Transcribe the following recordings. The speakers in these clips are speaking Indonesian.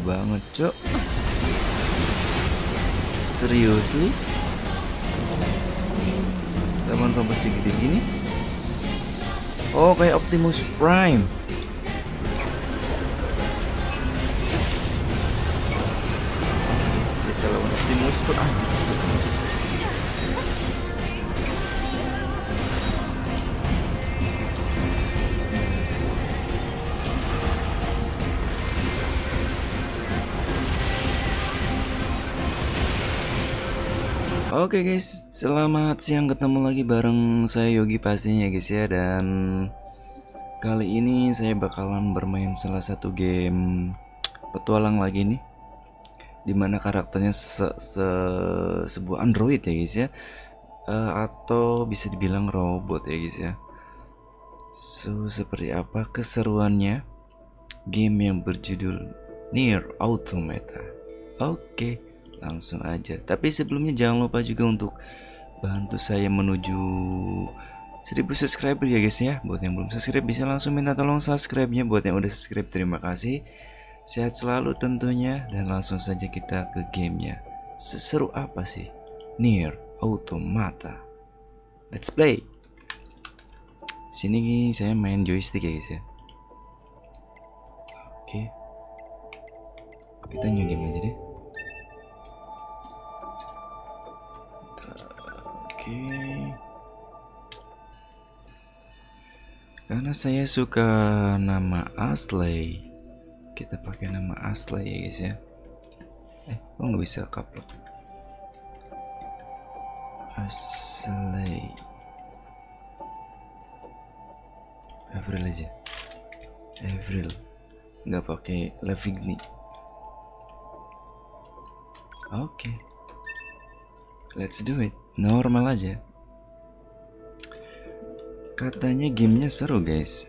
banget, Cok. Seriously? Teman kompas segede gini? Oh, kayak Optimus Prime. Kita lawan Optimus Prime. Oke guys, selamat siang, ketemu lagi bareng saya Yogi pastinya guys ya. Dan kali ini saya bakalan bermain salah satu game petualang lagi nih, dimana karakternya sebuah android ya guys ya, atau bisa dibilang robot ya guys ya. So, seperti apa keseruannya game yang berjudul Nier Automata? Oke, langsung aja. Tapi sebelumnya jangan lupa juga untuk bantu saya menuju 1000 subscriber ya guys ya. Buat yang belum subscribe bisa langsung minta tolong subscribe-nya. Buat yang udah subscribe terima kasih. Sehat selalu tentunya, dan langsung saja kita ke gamenya. Seseru apa sih Nier Automata? Let's play. Sini saya main joystick ya guys ya. Oke, kita new game aja deh. Oke. Karena saya suka nama Ashley, kita pakai nama Ashley ya guys ya. Kok nggak bisa couple? Ashley. Avril aja. Avril. Nggak pakai Lavigne. Oke. Let's do it. Normal aja. Katanya gamenya seru guys.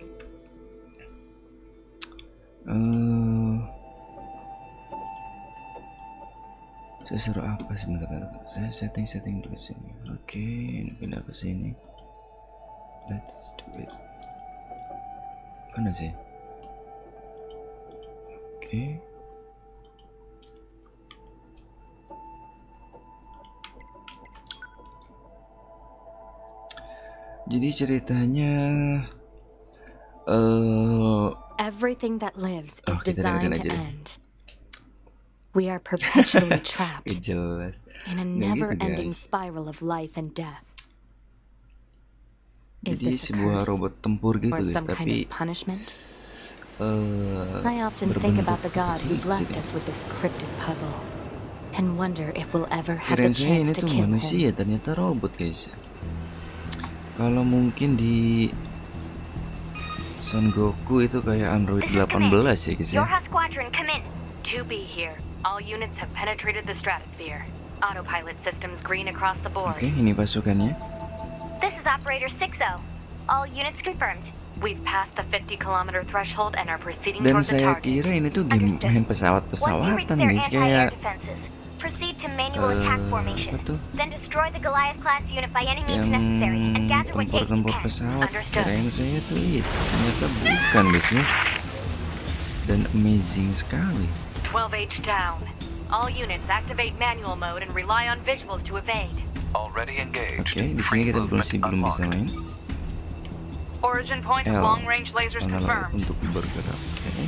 Seseru apa sebentar? Saya setting dulu sini. Oke, ini pindah ke sini. Let's do it. Mana sih? Oke. Jadi ceritanya everything that lives is designed to end. We are perpetually trapped in a never-ending spiral of life and death. Is jadi this a sebuah curse robot tempur gitu or guys, some kind tapi of punishment? I often think about the God who blessed us with this cryptic puzzle and wonder if we'll ever have the kirain saya chance ini to tuh kill manusia, him. ternyata robot guys. Kalau mungkin di Son Goku itu kayak Android 18 ya guys ya. Yorha Squadron, come in. 2B here. All units have penetrated the stratosphere. Autopilot systems green across the board. Oke, ini pasukannya. This is Operator 60. All units confirmed. We've passed the 50-kilometer threshold and are proceeding Dan towards the saya target. kira ini tuh game main Once you reach pesawat-pesawatan their guys, anti-air kayak defenses, proceed to manual attack formation. apa tuh? Then destroy the Goliath-class unit by any means Yang necessary and gather what aid you tempur-tempur can. pesawat. Understood. Kirain saya tuh itu, ternyata bukan guys ya. Dan amazing sekali. 12H down. All units activate manual mode and rely on visuals to evade. Already engaged. Oke, di sini kita belum bisa main. Origin point of L, long-range lasers analog confirmed. untuk bergerak. Oke.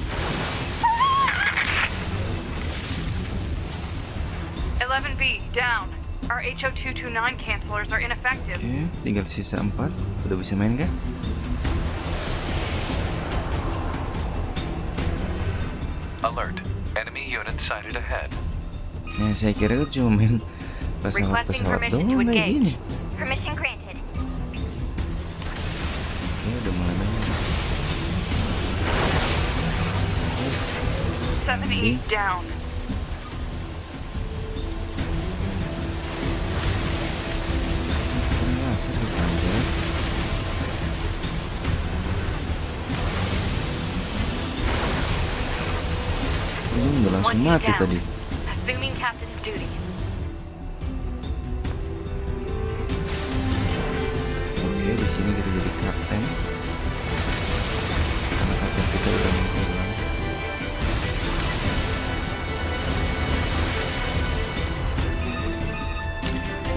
B down. Our HO229 cancelers are ineffective. Oke, tinggal sisa 4. Udah bisa main kah? Alert. Enemy unit sighted ahead. Nah, saya kira itu cuma main Requesting pesawat-pesawat permission to doang kayak gini. engage. Permission granted. Oke, udah mulai main. 78 down. Laser panjang. Ini udah langsung mati tadi. Assuming captain's duty. Oke, di sini kita jadi kapten. Karena kapten kita udah menghilang.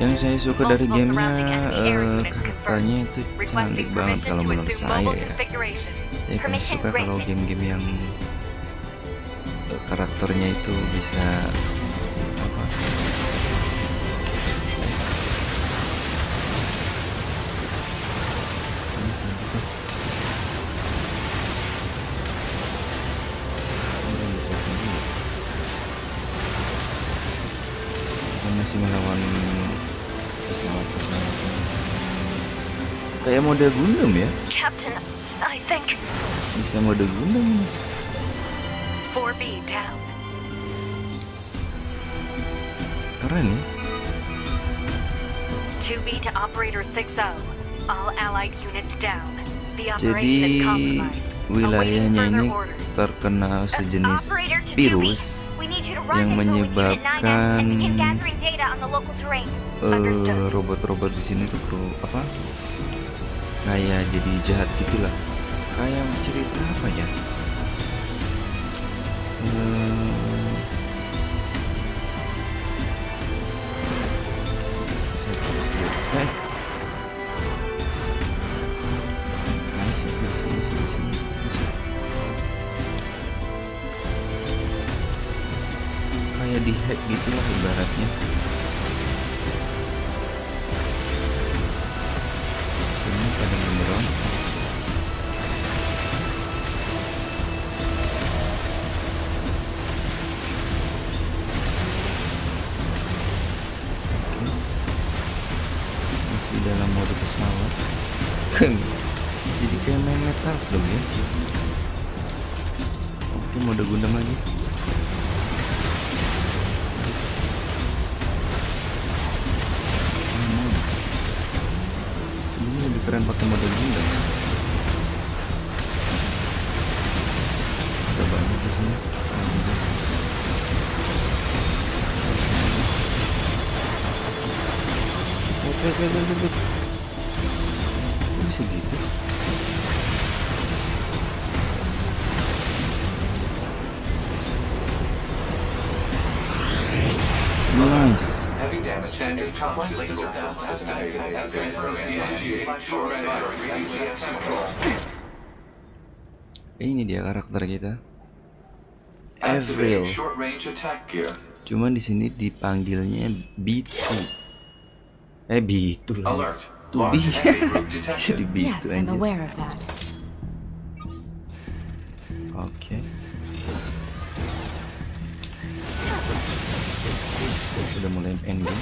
Yang saya suka dari gamenya karakternya itu cantik banget kalau menurut saya ya. Saya kan suka kalau game-game yang karakternya itu bisa apa? Ini cantik tuh. Ini bisa sendiri. Kita masih melawan pesawat-pesawat kayak mode Gundam ya. Captain, I think Bisa mode Gundam. 4B down. Keren ya. 2B to operator 60. All allied units down. The operation Jadi is compromised. wilayahnya ini terkena sejenis virus yang menyebabkan robot-robot di sini tuh apa? Kayak jadi jahat gitulah. Kayak cerita apa ya? Kayak di hack gitulah ibaratnya. Ini pada beneran. Masih dalam mode pesawat. Jadi kayak main Metal dong ya. Oke, mode Gundam lagi. Ini lebih keren pakai mode Gundam. Ada banyak di sini. Oke. Bisa gitu. Nice. Ini dia karakter kita, Avril. Cuman di sini dipanggilnya B2. B2 lah. Tubi. Jadi B2 aja. Oke. Sudah mulai ending.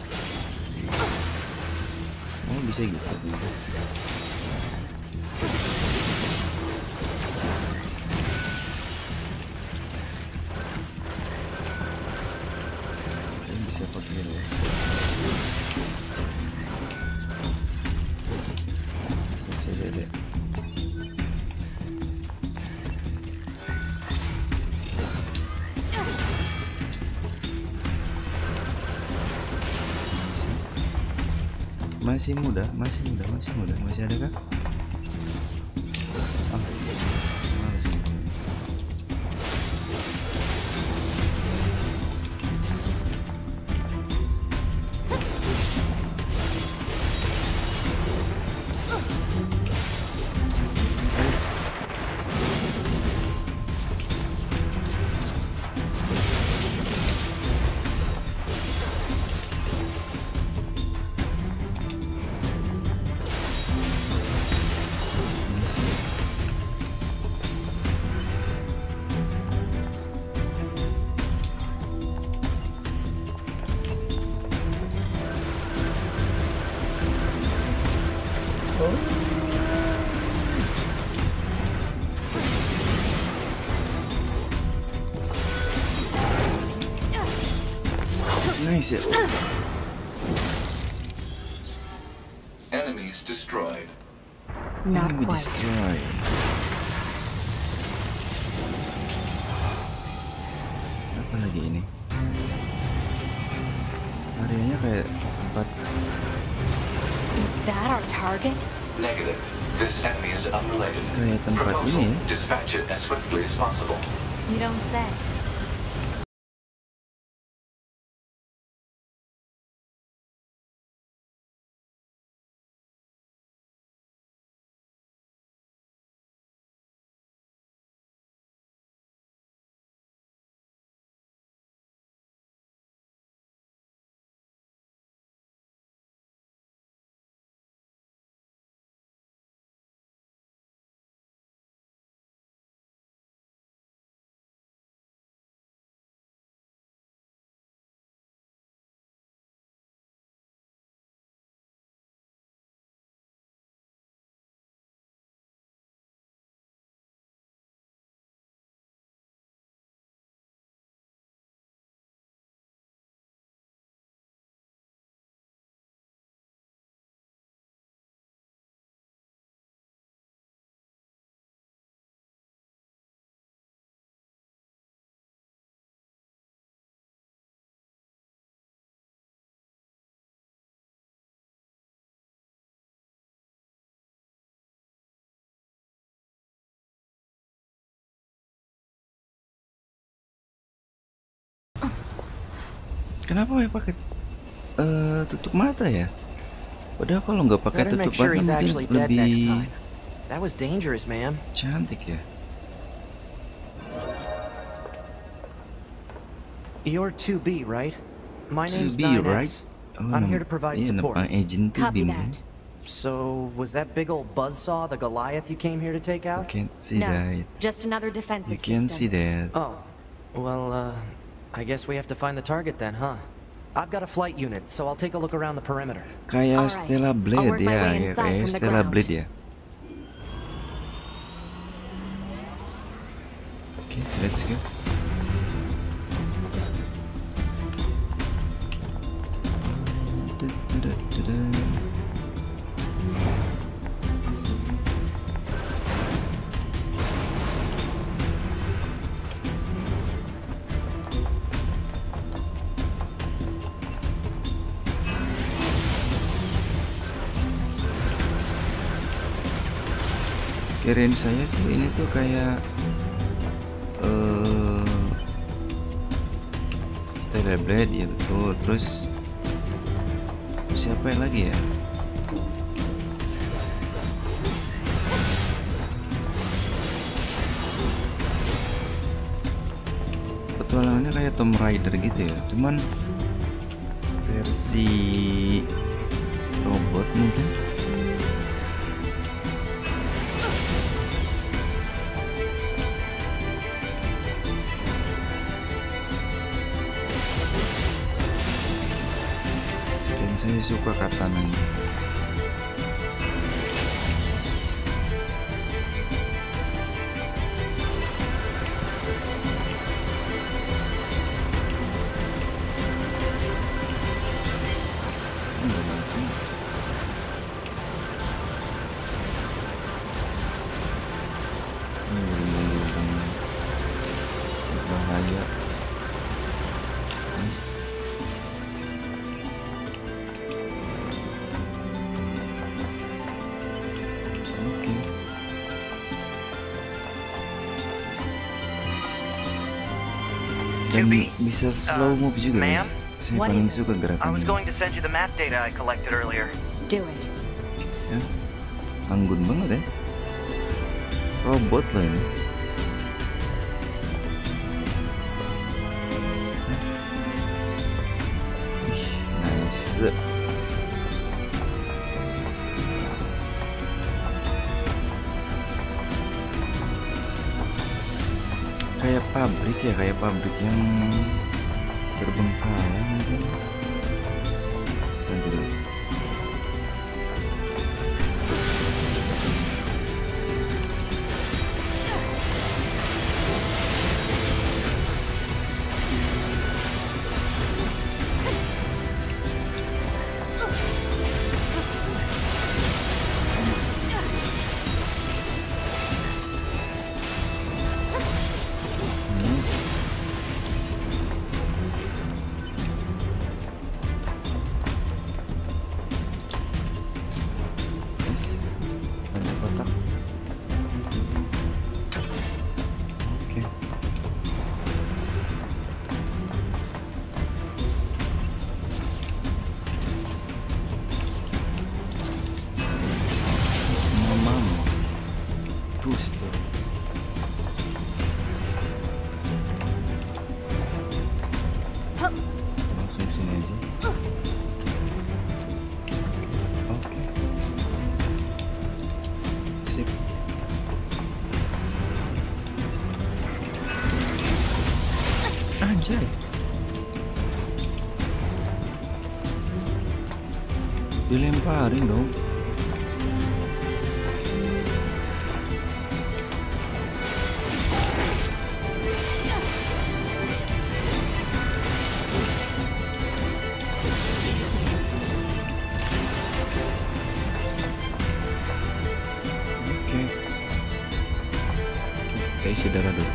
Oh, bisa gitu. Ini bisa pakai ya. Saya. Masih muda, masih ada kah? Nice. Enemies destroyed. Not Enemy quite. destroyed. Apa lagi ini? Areanya kayak tempat. Is that our target? Negative. This enemy is unrelated. Kayak tempat ini. Dispatch it as swiftly as possible. You don't say. Kenapa ya pakai tutup mata ya? Padahal kalau nggak pakai tutup mata mungkin lebih cantik ya. You're 2B, right? My name's 2B, 9S. right? I'm here to provide support. Agent 2B. Copy that. So, was that big old buzzsaw the Goliath you came here to take out? You can't see No, that. just another You defensive can't see system. that. Oh, well, I guess we have to find the target then, huh? I've got a flight unit, so I'll take a look around the perimeter. Kayak Alright, Stella I'll Blade work my ya, way ya inside kayak from the Stella ground. Blade ya. Okay, let's go. Kirain saya tuh ini tuh kayak Stella Blade ya tuh, terus siapa yang lagi ya? Petualangannya kayak Tomb Raider gitu ya, cuman versi robot mungkin. Saya suka katananya. Bahaya. Dan bisa slow move juga guys. Saya paling suka gerakannya. I was going to send you the map data I collected earlier. Do it. Ya, anggun banget ya. Robot loh ini. Nice. Kayak pabrik yang terbengkalai mungkin. Nanti dulu. Booster. Langsung sini aja. Oke. Sip. Anjay. Dilemparin dong. Isi darah dulu.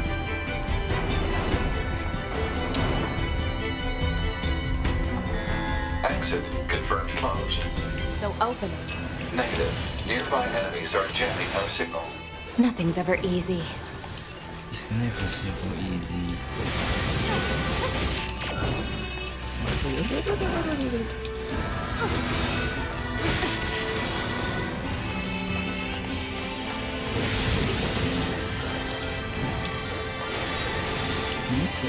Exit confirmed closed. So open it. Negative. Nearby enemies are jamming our signal. Nothing's ever easy. It's never so easy. Bisa.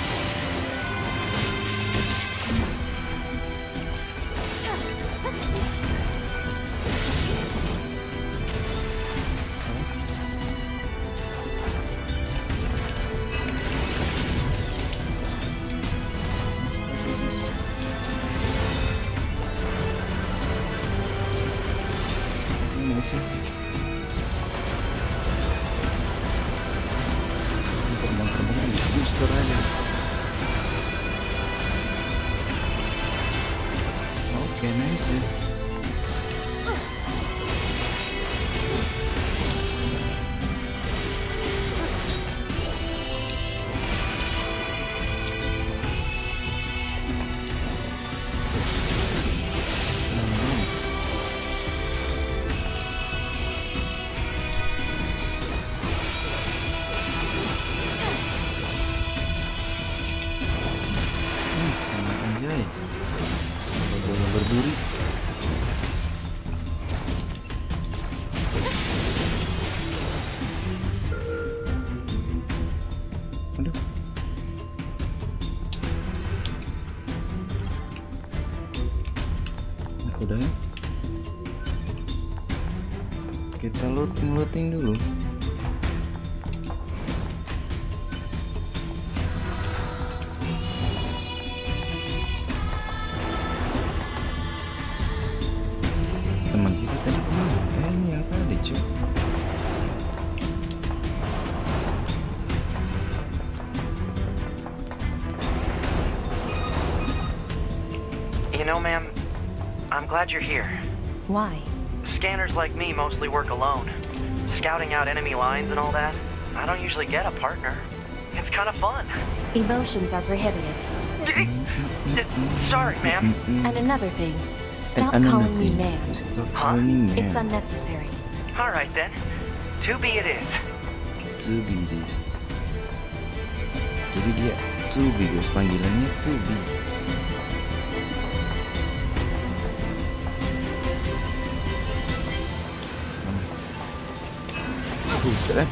Booster aja. Oke, nice. Berduri. Aduh. Udah ya. Kita looting dulu. Teman kita tadi kemana? Ini apa ada cuy? You know, ma'am, I'm glad you're here. Why? Scanners like me mostly work alone. Scouting out enemy lines and all that, I don't usually get a partner. It's kind of fun. Emotions are prohibited. Sorry, ma'am. And another thing. Stop calling me ma'am. Stop calling me It's ma'am. unnecessary. All right then. To be it is. To be this. Jadi dia to be guys, panggilannya to be. Buset.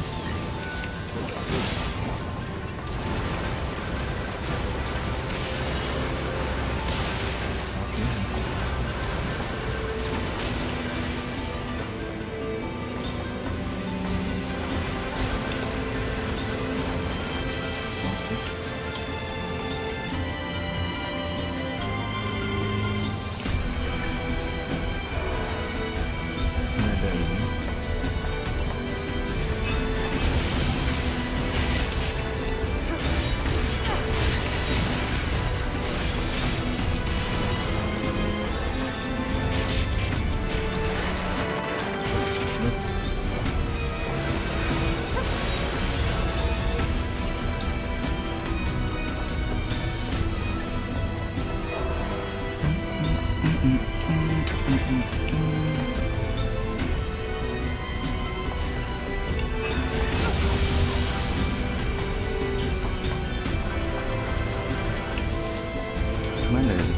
Mana lagi?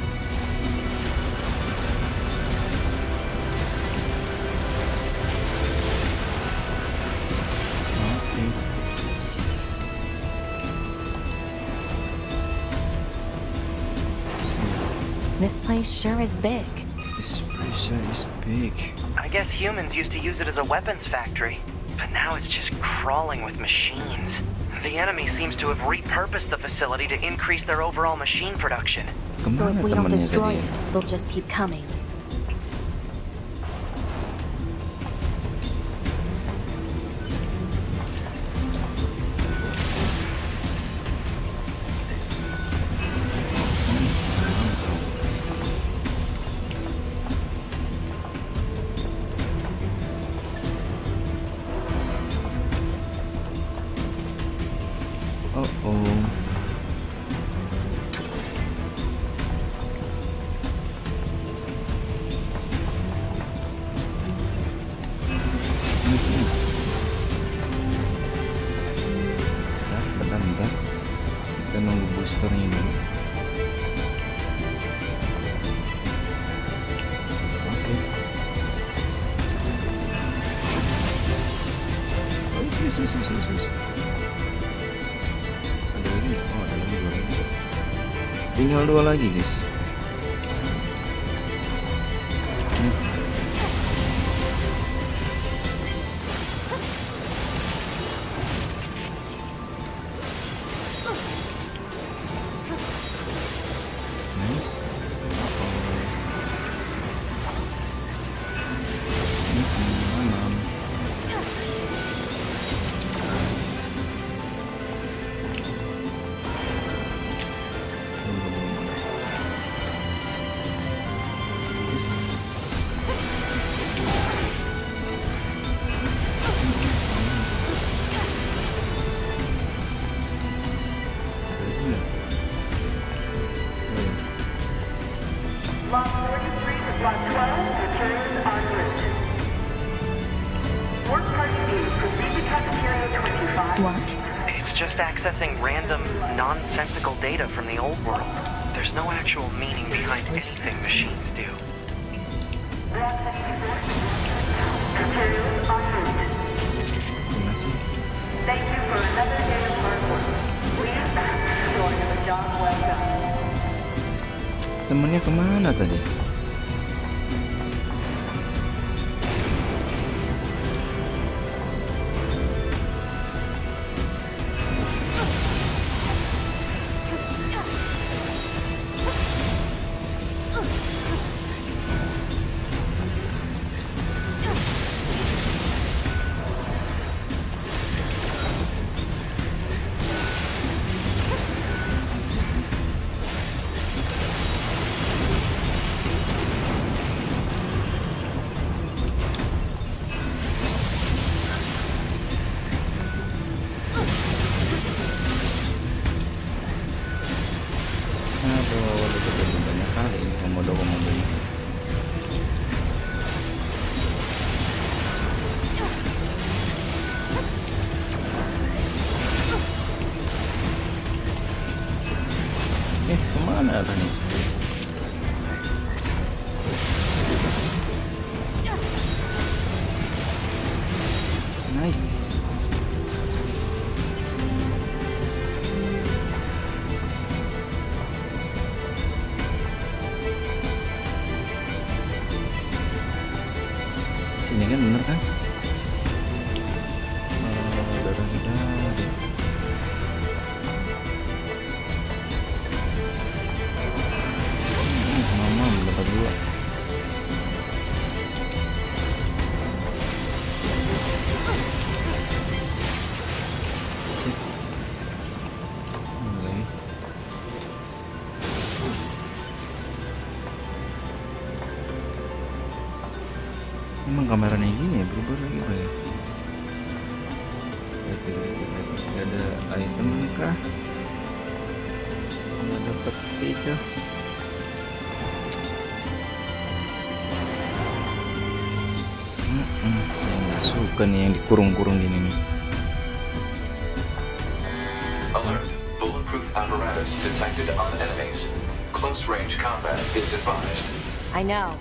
Oke. This place sure is big. This place is big. I guess humans used to use it as a weapons factory, but now it's just crawling with machines. The enemy seems to have repurposed the facility to increase their overall machine production. So if Kemana we don't temennya destroy tadi? it, they'll just keep coming. Oh. Ada lagi nggak? Oh, ada lagi 2 lagi. Tinggal 2 lagi, guys. Nice. Aman. Lot 33 to Block 12, materials en route. Work Party B, proceed to Cafeteria 25. What? It's just accessing random, nonsensical data from the old world. There's no actual meaning behind anything machines do. Materials en route. Thank you for another day of hard work. Please join the job well done. Temennya kemana tadi? Banyak kali ini komodo-komodo ini. Kemana tadi? Nice. Sini kan bener kan? Mamam dapat 2. Sip. Mulai. Emang kameranya gini ya, berubah lagi apa ya? Gak ada item kah? Gak ada peti kah? Saya nggak suka nih yang dikurung-kurung gini nih. Alert. Bulletproof apparatus detected on enemies. Close range combat is advised. I know.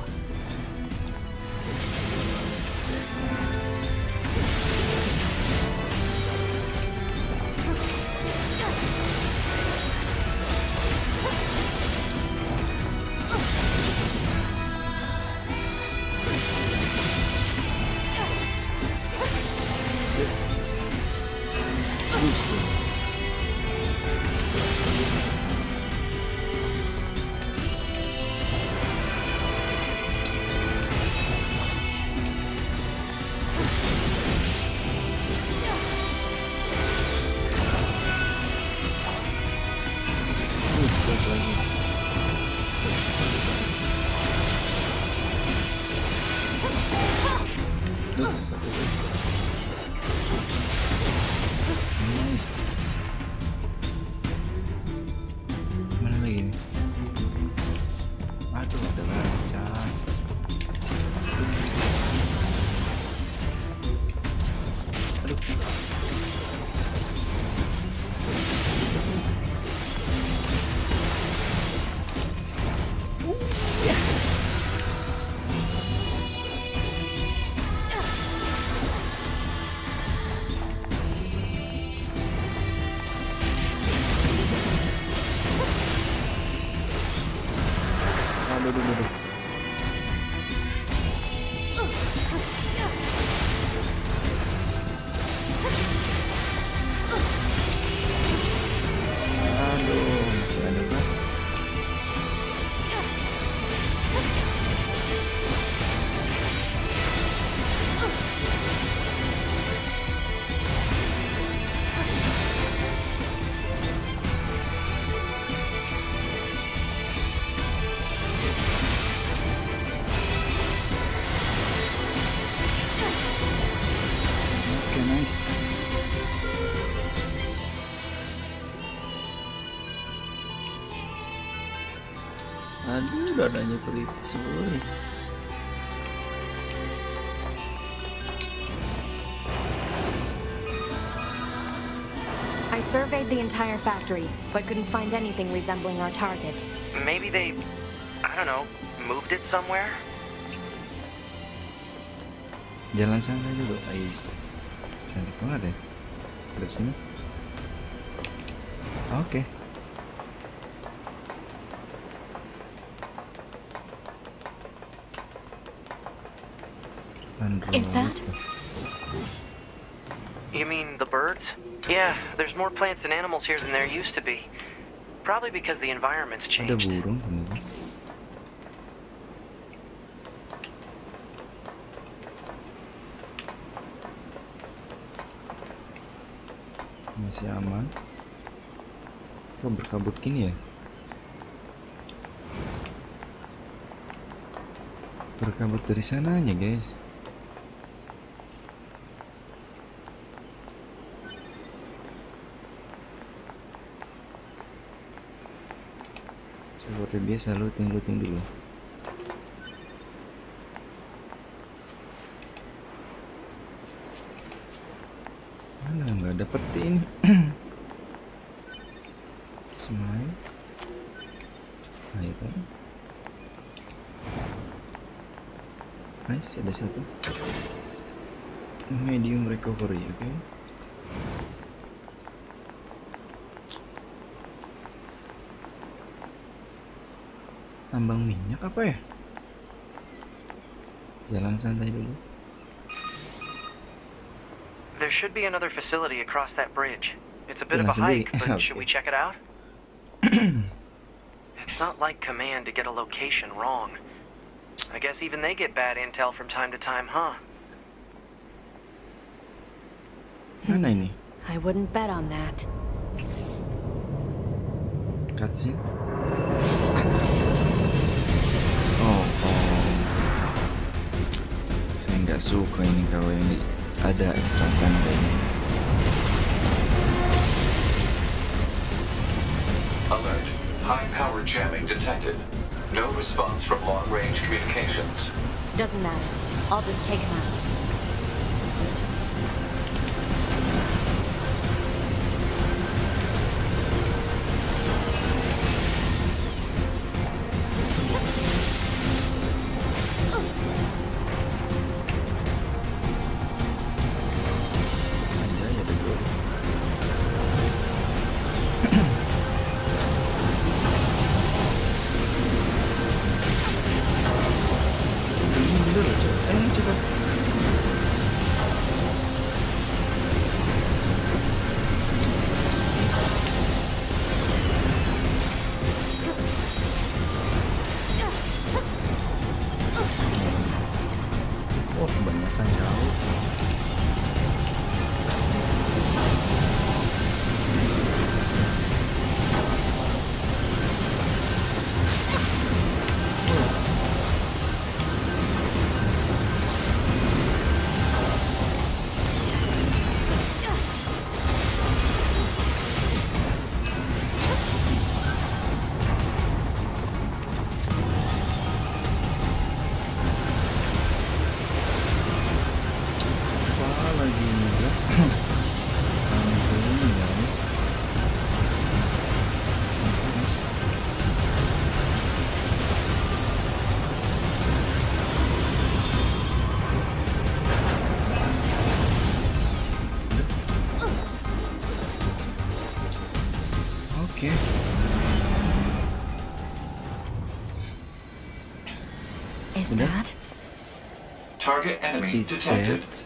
Nice. Mana lagi nih? Aduh, ada raja. Aduh. guys. Aduh, dadanya kritis woy. I surveyed the entire factory, but couldn't find anything resembling our target. Maybe they, I don't know, moved it somewhere? Jalan santai dulu, cantik banget ya. Terus sini. Oke. Is that? You mean the birds? Yeah, there's more plants and animals here than there used to be. Probably because the environment's Ada changed. burung ternyata. Masih aman. Kok berkabut gini ya? Berkabut dari sananya guys. Seperti biasa looting dulu. Mana nggak dapetin? Smile. Nah itu. Nice, ada satu. Medium recovery, oke. Tambang minyak apa ya? Jalan santai dulu. There should be another facility across that bridge. It's a bit of a hike, but should we check it out? It's not like Command to get a location wrong. I guess even they get bad intel from time to time, huh? Mana ini? I wouldn't bet on that. Cutscene. Saya nggak suka ini kalau ini ada extra time kayaknya. Alert. High power jamming detected. No response from long-range communications. Doesn't matter. I'll just take him out. Oke. Is that? Target enemy It's detected. that.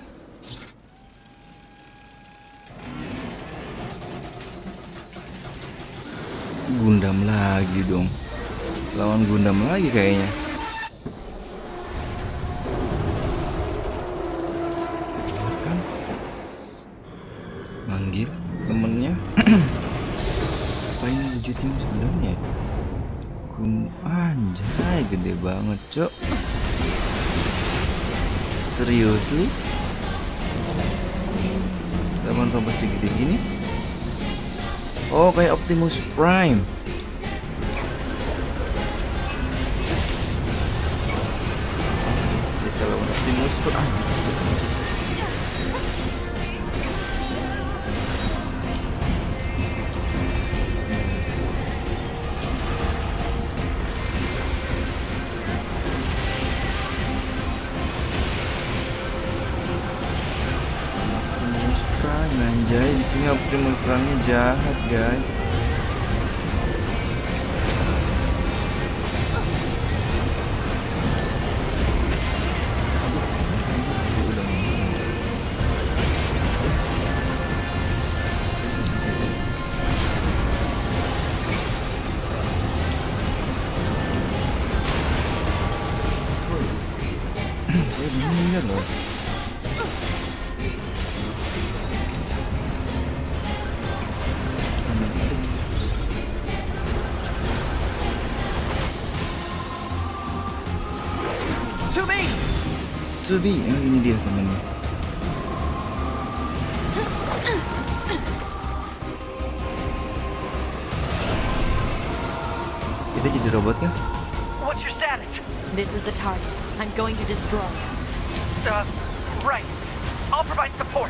Gundam lagi dong. Lawan Gundam lagi kayaknya. Kan manggil temennya. Apain wujudin sebenarnya? Anjay, gede banget, Cok. Seriously? teman robot segede gini. Oh, kayak Optimus Prime. Kita lawan Optimus Prime. Anjay, di sini Optimus Prime-nya jahat, guys. Tsubi, ini dia temannya. Kita jadi robot kah? What's your status? This is the target. I'm going to destroy it. Right. I'll provide support.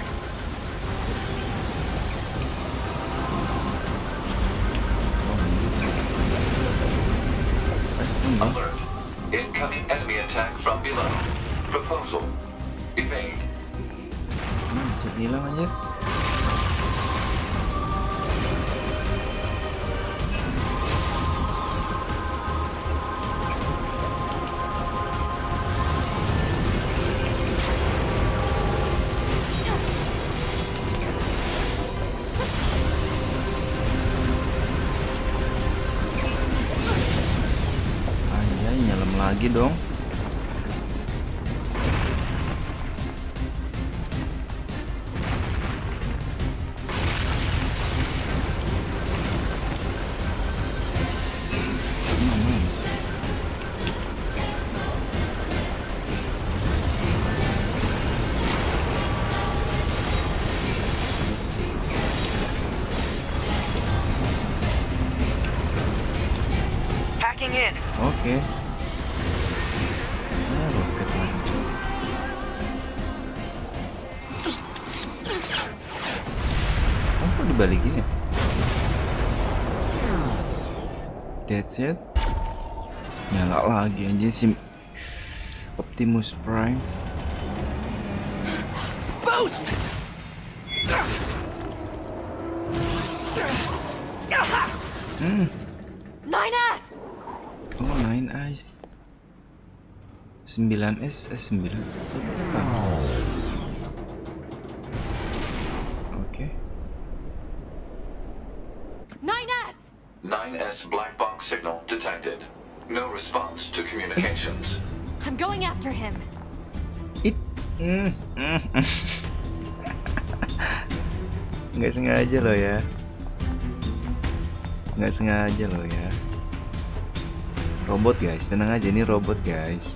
Alert. Incoming enemy attack from below. Proposal. Evade. Jadi hilang aja. Anjay, nyelam lagi dong. Oke. Nah, roket lagi. Oh, kok dibalikin ya? That's it. Nyala lagi aja si Optimus Prime. Boost! 9S! Oh, 9S. 9S, 9. Oke. 9S! 9S black box signal detected. No response to communications. I'm going after him. Nggak sengaja loh ya. Nggak sengaja loh ya. Robot guys, tenang aja, ini robot guys.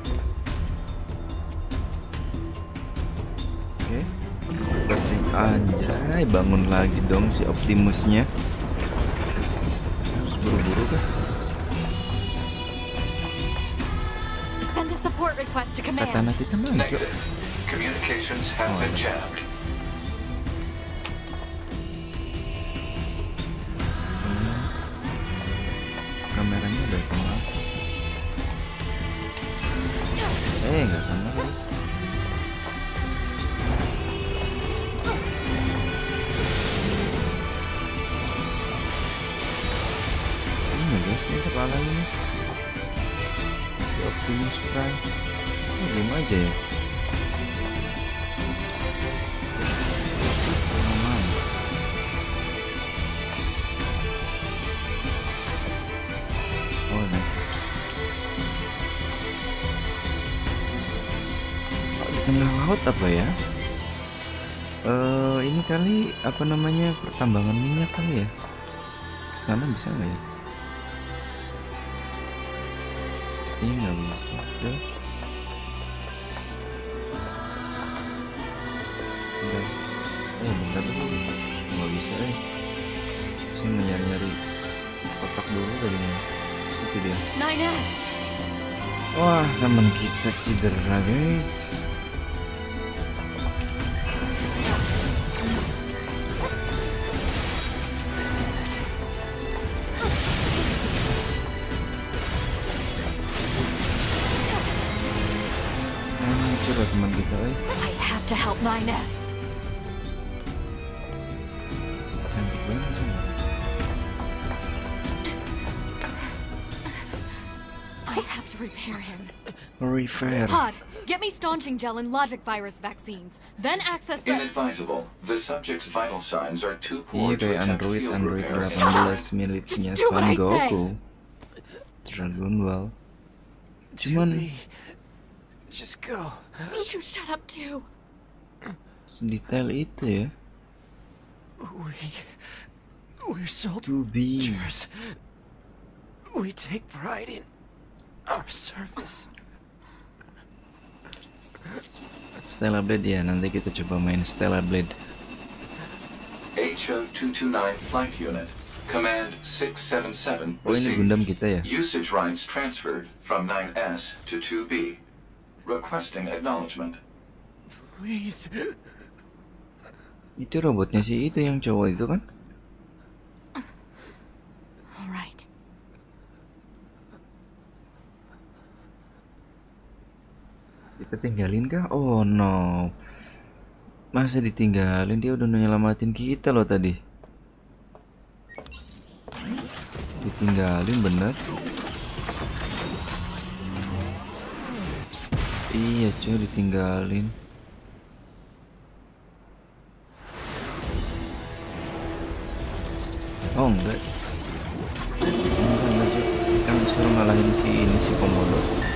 Oke. Seperti anjay, bangun lagi dong si Optimusnya. Harus buru-buru kah? Send a support request to command. Katana kita maju. Negative. Communications have been jammed. Kameranya udah kenapa sih? Nggak kena lagi. Ini guys, ini kepala ini si Optimus Prime. Ini diem aja ya. Aman. Oh, nah. Di tengah laut apa ya? Ini kali apa namanya, pertambangan minyak kali ya? Kesana bisa nggak ya? Pastinya nggak bisa. Bentar. Tapi nggak bisa saya nyari kotak dulu tadinya. Itu dia. 9S. Wah, teman kita cedera guys. Coba teman kita I have to help 9S. cantik banget sih. I have to repair him. Repair. Pod, get me staunching gel and logic virus vaccines. Then access the... Inadvisable. The subject's vital signs are too poor Iya to kayak attempt Android field repair. 18 miliknya Just do what Son I say. Goku. Dragon Ball. Cuman Just go. You shut up too. sedetail itu ya. We're To be. soldiers. We take pride in our service. Stellar Blade ya, nanti kita coba main Stellar Blade. HO-229 Flight Unit. Command 677 Oh ini Gundam kita ya. Usage rights transferred from 9S to 2B. Requesting acknowledgement. Please. Itu robotnya sih itu yang cowok itu kan? All right. Kita tinggalin kah? Oh no. Masa ditinggalin, dia udah nyelamatin kita loh tadi. Ditinggalin bener. Iya cuy, ditinggalin. Oh enggak. Enggak cuy. Kan disuruh ngalahin si ini si Komodo.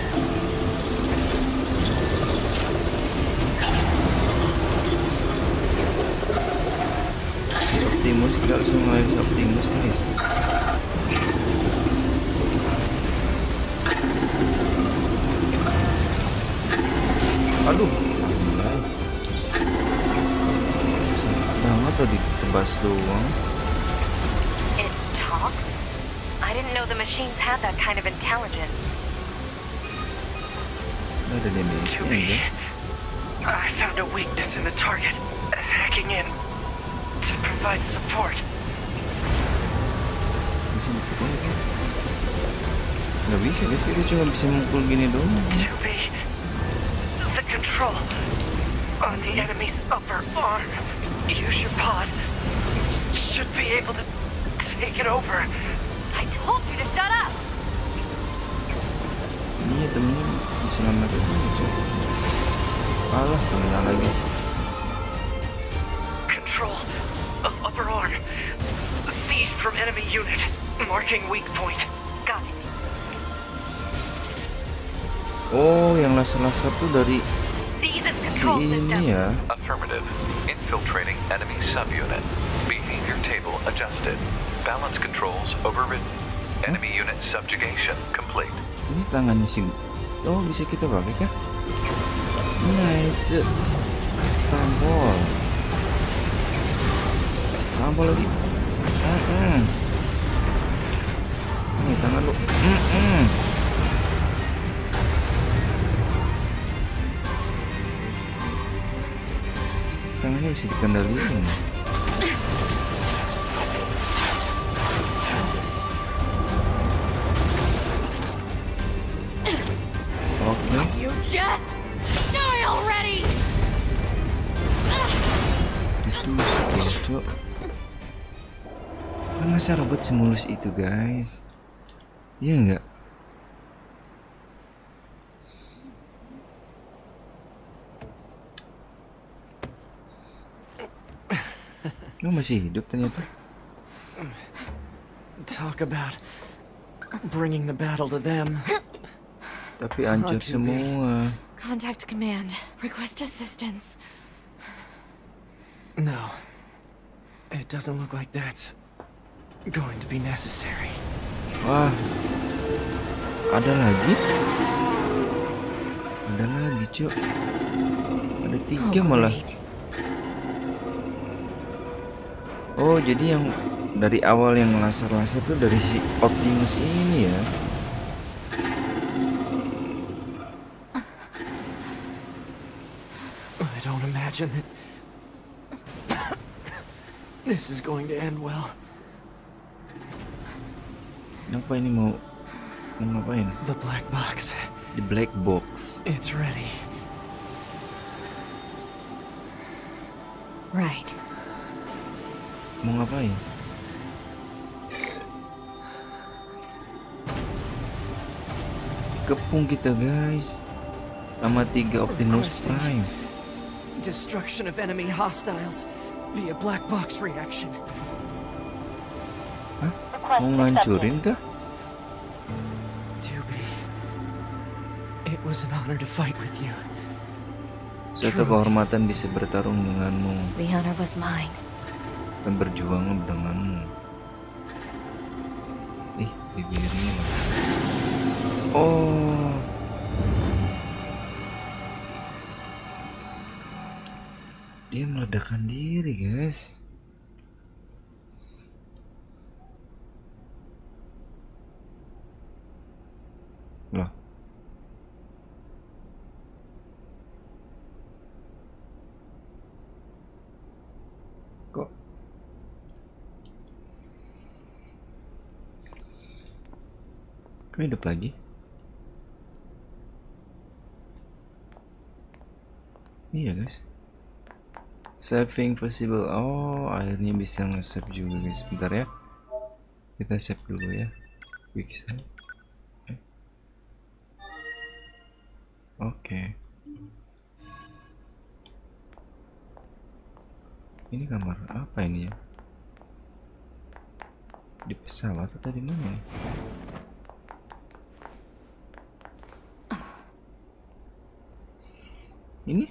Si Optimus, kita langsung ngalahin si Optimus guys. Aduh, sakit banget tadi tebas doang. It talks? I didn't know the machines had that kind of intelligence. Ada damage-nya enggak? I found a weakness in the target. Hacking in to provide support. Bisa dipukul kan? Nggak bisa guys, kita cuma bisa mukul gini doang. To be the control on the enemy's upper arm. Use your pod. Should be able to take it over. I told you to shut up! Iya temennya diselamatkan aja. Alah, kena lagi. Control of upper arm. Seized from enemy unit. Marking weak point. Got it. Oh, yang laser-laser tuh dari These is si control system. ini ya. Affirmative. Infiltrating enemy subunit. Behavior table adjusted. Balance controls overridden. Enemy unit subjugation complete. Ini tangannya sih. Oh, bisa kita pakai kah? Nice. Tampol. Tampol lagi. Ini tangan lu. Tangannya bisa dikendalikan. Oke. You just die already. Ditusuk ya, Cok. Kan masa robot semulus itu, guys? Iya enggak? Lu masih hidup ternyata. Talk about bringing the battle to them. Tapi hancur semua. Contact command. Request assistance. No. It doesn't look like that's going to be necessary. Wah. Ada lagi? Ada lagi, Cok. Ada 3 malah. Great. Oh, jadi yang dari awal yang laser-laser tuh dari si Optimus ini ya. I don't imagine that this is going to end well. Apa ini mau ngapain? The black box. The black box. It's ready. Right. Mau ngapain? Kepung kita guys, sama 3 Optimus Prime. Destruction of enemy hostiles via black box reaction. Hah? Mau ngancurin kah? It was an honor to fight with you. Suatu kehormatan bisa bertarung denganmu. The honor was mine. Dan berjuang denganmu. Bibirnya. Oh. Dia meledakkan diri, guys. Loh. Kok hidup lagi? Iya guys, saving possible. Oh, akhirnya bisa nge-save juga guys. Bentar ya, kita save dulu ya, quick save. Oke. Ini kamar apa ini ya? Di pesawat atau di mana nih? Ini?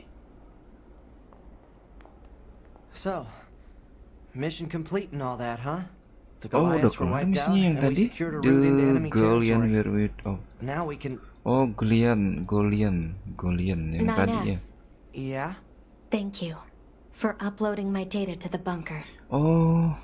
So, mission complete and all that, huh? The Oh, udah Goliaths were keluar wiped out misinya yang and we tadi. secured a route into enemy The Golian territory. were with Now we can. Oh, Golian yang tadi ya. 9S. Yeah. Thank you for uploading my data to the bunker. Oh,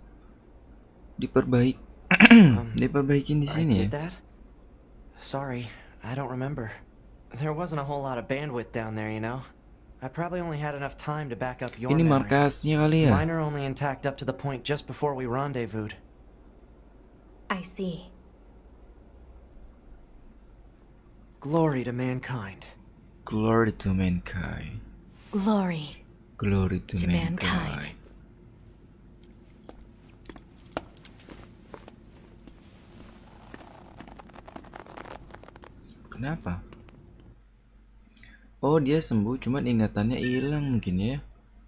diperbaikin di I sini ya. did that? Sorry, I don't remember. There wasn't a whole lot of bandwidth down there, you know. I probably only had enough time to back up your Ini memories. markasnya kali ya. Mine are only intact up to the point just before we rendezvoused. I see. Glory to mankind. Glory to mankind. Glory Glory to to mankind. mankind. Kenapa? Oh, dia sembuh, cuman ingatannya hilang mungkin ya.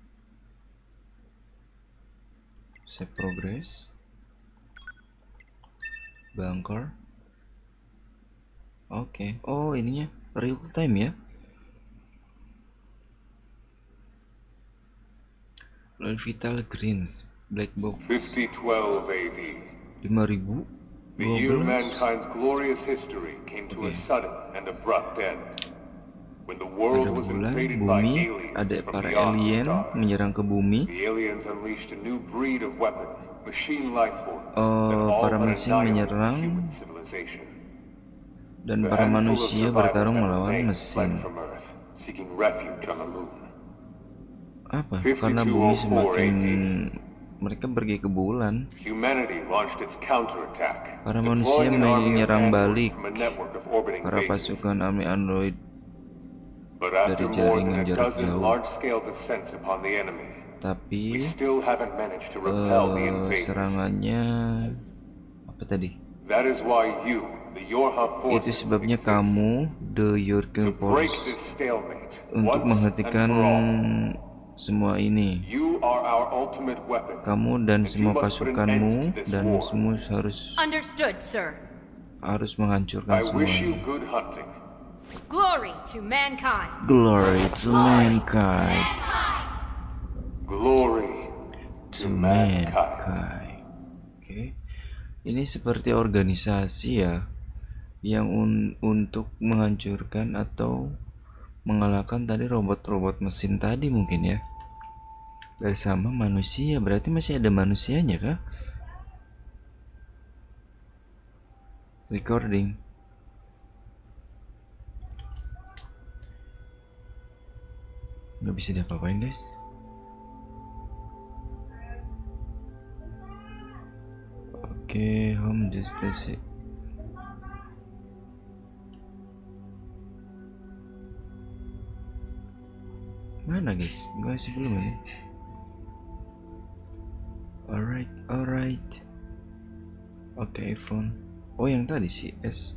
Save progress. Bunker. Oke. Oh, ininya real time ya. Lalu Vital Greens Black Box 5012 AD. 5000 The year mankind's glorious history came to a sudden and abrupt end. When the world Pada was bulan invaded by bumi aliens ada from para beyond the alien stars. menyerang ke bumi. The aliens unleashed a new breed of weapon, machine life forms, that Para all but mesin annihilated menyerang human civilization. dan The para handful of manusia survivors bertarung that melawan remained mesin. fled from Earth, seeking refuge on the moon. Apa? Karena bumi semakin mereka pergi ke bulan. Humanity launched its counterattack. Para manusia deploying an army of menyerang androids balik from a network of orbiting para bases. pasukan army android But dari after more jaringan than a jarak dozen jauh. large-scale descents upon the enemy, we Tapi still haven't managed to repel the invaders. serangannya apa tadi? That is why you, the Yorha Itu forces, sebabnya exist. kamu, the To Yorken break Force, this stalemate untuk once menghentikan and for all. semua ini. You are our ultimate weapon. Kamu dan And you semua must put an end pasukanmu to this dan war. semua Understood, sir. harus menghancurkan I wish you semuanya. good hunting. Glory to mankind. Glory to mankind. Glory to mankind. Mankind. Oke. Ini seperti organisasi ya yang untuk menghancurkan atau mengalahkan tadi robot-robot mesin tadi mungkin ya. bersama manusia, berarti masih ada manusianya kah? Recording. Nggak bisa diapa-apain guys. Oke, home distance. Mana guys? Gua sih belum ini. Alright. Oke, iPhone. Oh, yang tadi sih S.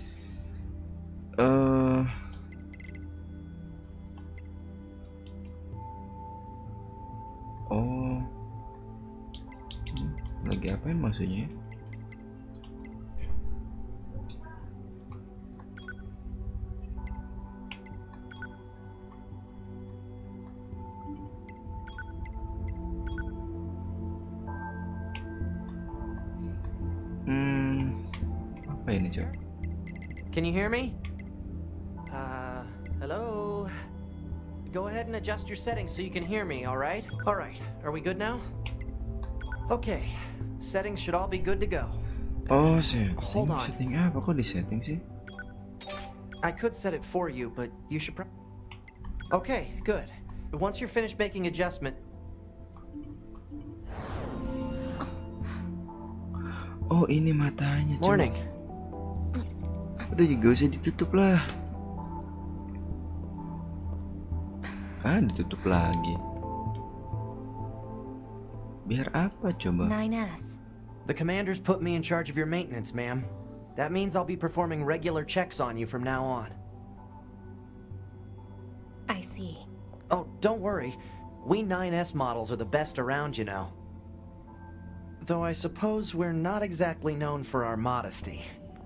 Oh, lagi apain maksudnya? Apa ini coba? Can you hear me? Hello? Go ahead and adjust your settings so you can hear me, alright? Alright, are we good now? Okay, settings should all be good to go. Oh, setting. Hold on. Setting apa? Kok di setting sih? I could set it for you, but you should Okay, good. Once you're finished making adjustment... Oh, ini matanya. Morning. Udah juga usah ditutup lah. Ditutup lagi. Biar apa coba? 9S. The commander's put me in charge of your maintenance, ma'am. That means I'll be performing regular checks on you from now on. I see. Oh, don't worry. We 9S models are the best around, you know. Though I suppose we're not exactly known for our modesty.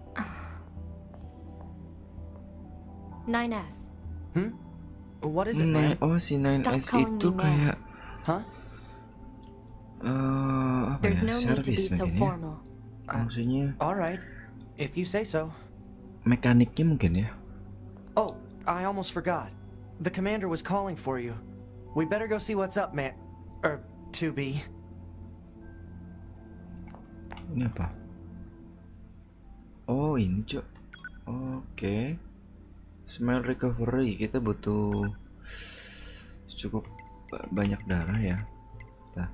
9S. What is it, man? Oh, si 9S itu kayak... Huh? Apa There's ya? no need to be Service so mungkin ya? formal. Maksudnya Alright, if you say so. mekaniknya mungkin ya? Oh, I almost forgot. The commander was calling for you. We better go see what's up, man. 2B. Ini apa? Oh, ini cok. Oke. Smell recovery, kita butuh cukup banyak darah ya. Nah,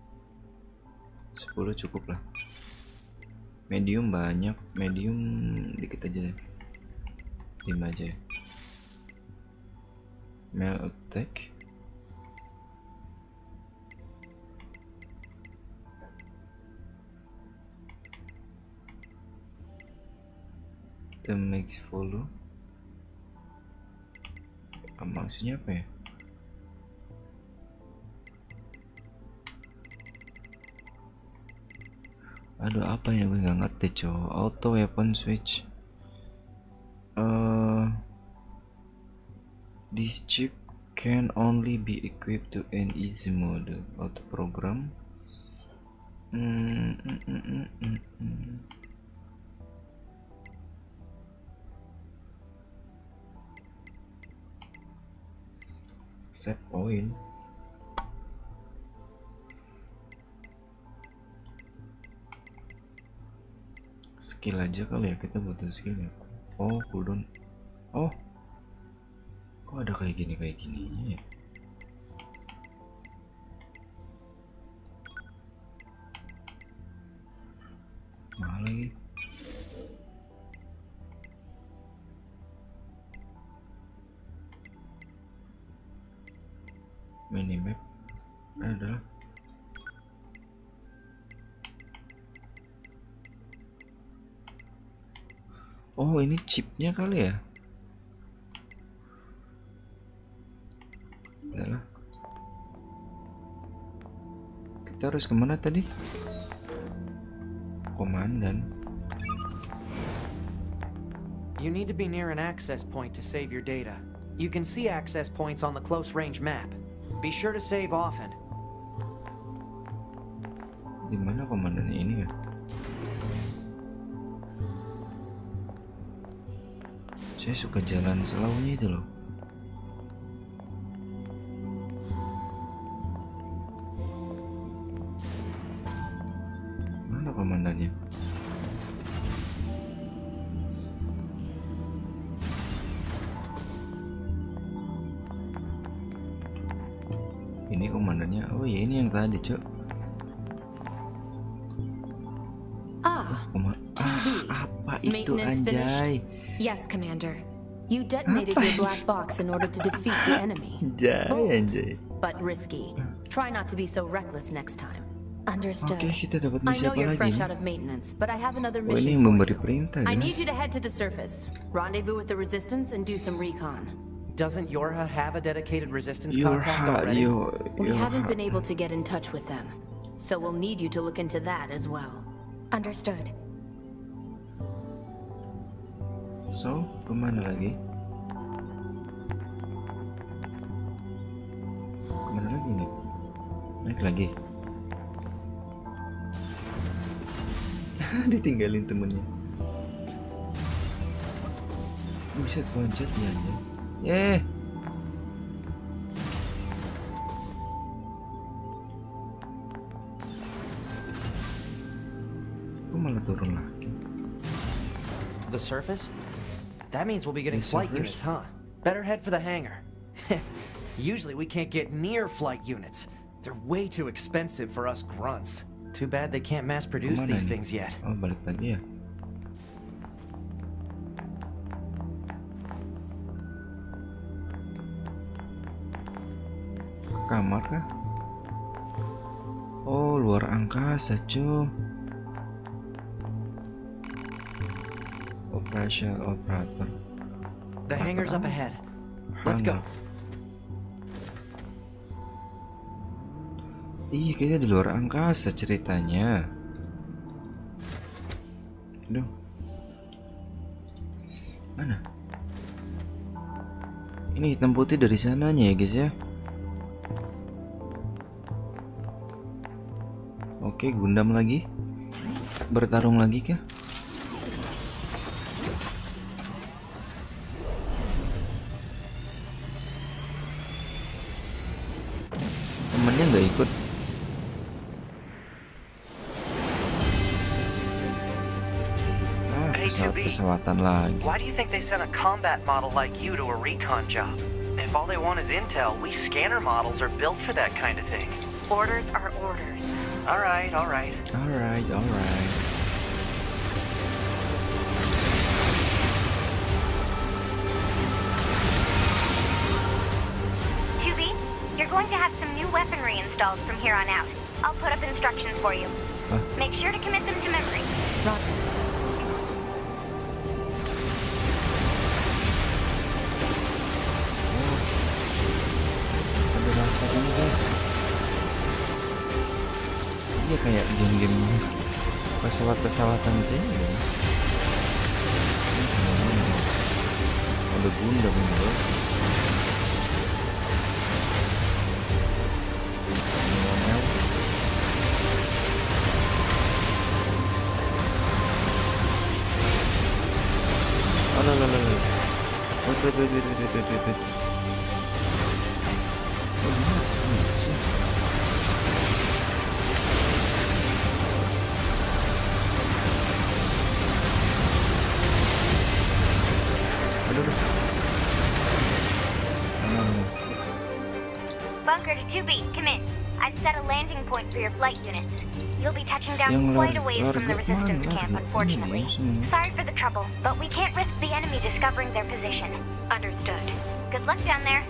10 cukup lah. Medium banyak, medium dikit aja deh. 5 aja ya. Male attack. Damage follow. Maksudnya apa ya? Aduh, apa ini gue nggak ngerti cowok. Auto weapon switch. This chip can only be equipped to an easy mode. Auto program. Set point. Skill aja kali ya, kita butuh skill ya. Oh, cooldown. Oh, kok ada kayak gininya ya? Mahal lagi. Minimap adalah oh, ini chipnya kali ya. Adalah kita harus kemana tadi? Komandan. You need to be near an access point to save your data. You can see access points on the close range map. Be sure to save often. Di mana komandannya ini ya? Saya suka jalan selaunya itu loh. komandannya. Ini komandannya. Oh ya, ini yang tadi, Cok. Apa itu, anjay? Yes, Commander. You detonated your black box in order to defeat the enemy. Anjay. But risky. Try not to be so reckless next time. Understood. Oke, kita dapat I misi know apa you're lagi fresh nih? out of maintenance, but I have another Oh, ini mission yang for memberi you. perintah, I need guys. you to head to the surface. Rendezvous with the Resistance and do some recon. Doesn't Yorha have a dedicated resistance Yorha, contact already? We haven't been able to get in touch with them, so we'll need you to look into that as well. Understood. So, kemana lagi? Kemana lagi nih? Naik lagi. Ditinggalin temennya. Buset, loncat dia aja. Kok malah turun lagi? The surface? That means we'll be getting The flight surface? units, huh? Better head for the hangar. Usually we can't get near flight units. They're way too expensive for us grunts. Too bad they can't mass produce Kemana these nih? things yet. Oh, balik lagi ya. Kamar kah? Oh, luar angkasa, cuy. Operation operator. The hangar's up ahead. Let's go. Ih, kayaknya di luar angkasa ceritanya. Aduh. Mana? Ini hitam putih dari sananya ya, guys ya. Oke, Gundam lagi. Bertarung lagi kah? Temennya nggak ikut. Pesawatan lagi. Why do you think they sent a combat model like you to a recon job? If all they want is intel, we scanner models are built for that kind of thing. Orders are orders. Alright. Alright. 2B, you're going to have some new weaponry installed from here on out. I'll put up instructions for you. Make sure to commit them to memory. Roger. Ada rasa ini, guys. Iya, kayak game-game pesawat-pesawatan itu ya. Ada Gundam ini, guys. Wait. Oh, gimana sih? Aduh. Bunker to 2B, come in. I've set a landing point for your flight units. You'll be touching down quite a ways from the resistance camp, unfortunately. Sorry for the trouble, but we can't risk the enemy discovering their position. Understood. Good luck down there.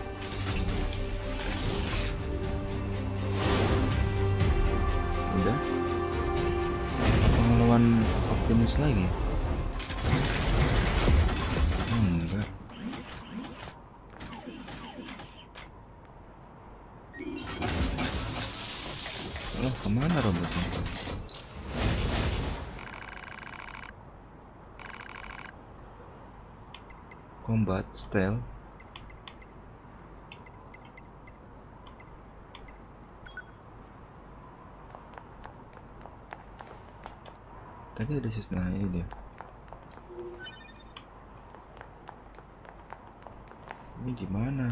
Udah. Pengelawan Optimus lagi. Enggak. Oh, kemana robotnya? Combat style. Tadi ada sistem ini dia. Ini di mana?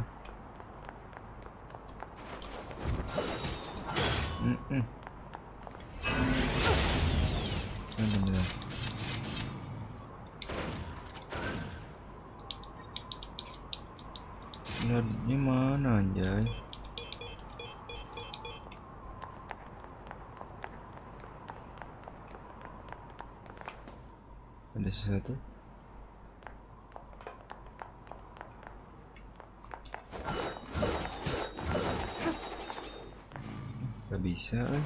Hazardnya mana anjay? Ada sesuatu? Gak bisa kan?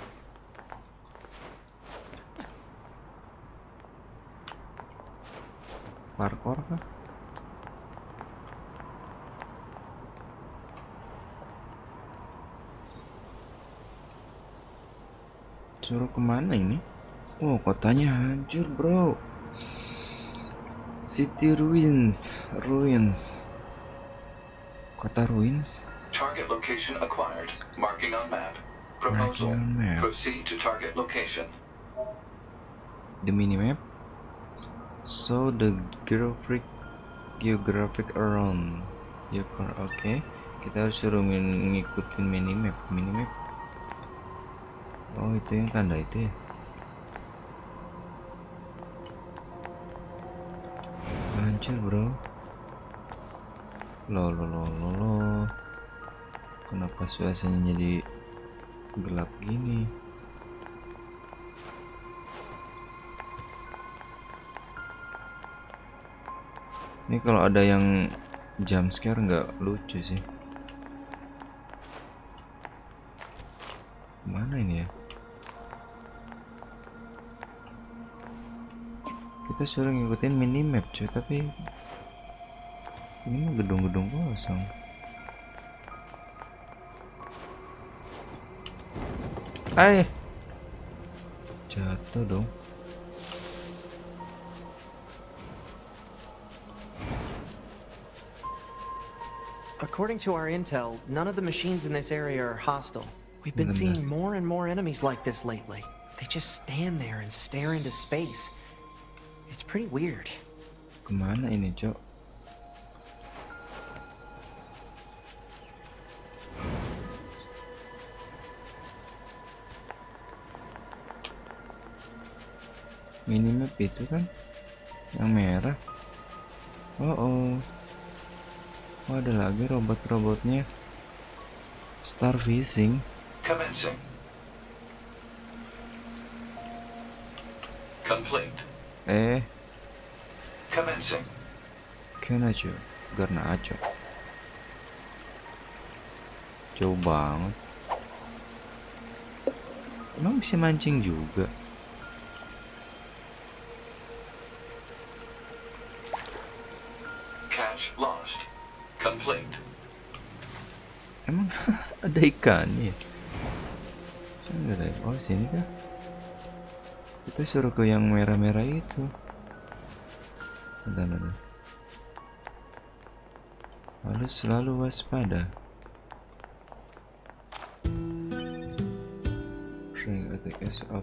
Parkour kah? Suruh kemana ini? Oh, kotanya hancur bro. City ruins. Kota ruins. Target location acquired. Marking on map. Proposal. Proceed to target location. The minimap. So the geographic around. Oke. Kita harus suruh ngikutin minimap. Oh, itu yang tanda itu ya. Hancur bro. Loh. Kenapa suasananya jadi gelap gini? Ini kalau ada yang jump scare nggak lucu sih. Mana ini ya? Kita suruh ngikutin minimap cuy, tapi ini mah gedung-gedung kosong. Jatuh dong. According to our intel, none of the machines in this area are hostile. We've been seeing more and more enemies like this lately. They just stand there and stare into space. It's pretty weird. Kemana ini, Cok? Minimap itu kan yang merah. Oh, ada lagi robot-robotnya. Starfishing. Commencing. Complete. Commencing. Kenapa? Karena aja. Jauh banget. Emang bisa mancing juga? Catch lost. Complete. Emang ada ikannya? Oh, sini kah? Kita suruh ke yang merah-merah itu. Bentar. Harus selalu waspada. Bring attack us up.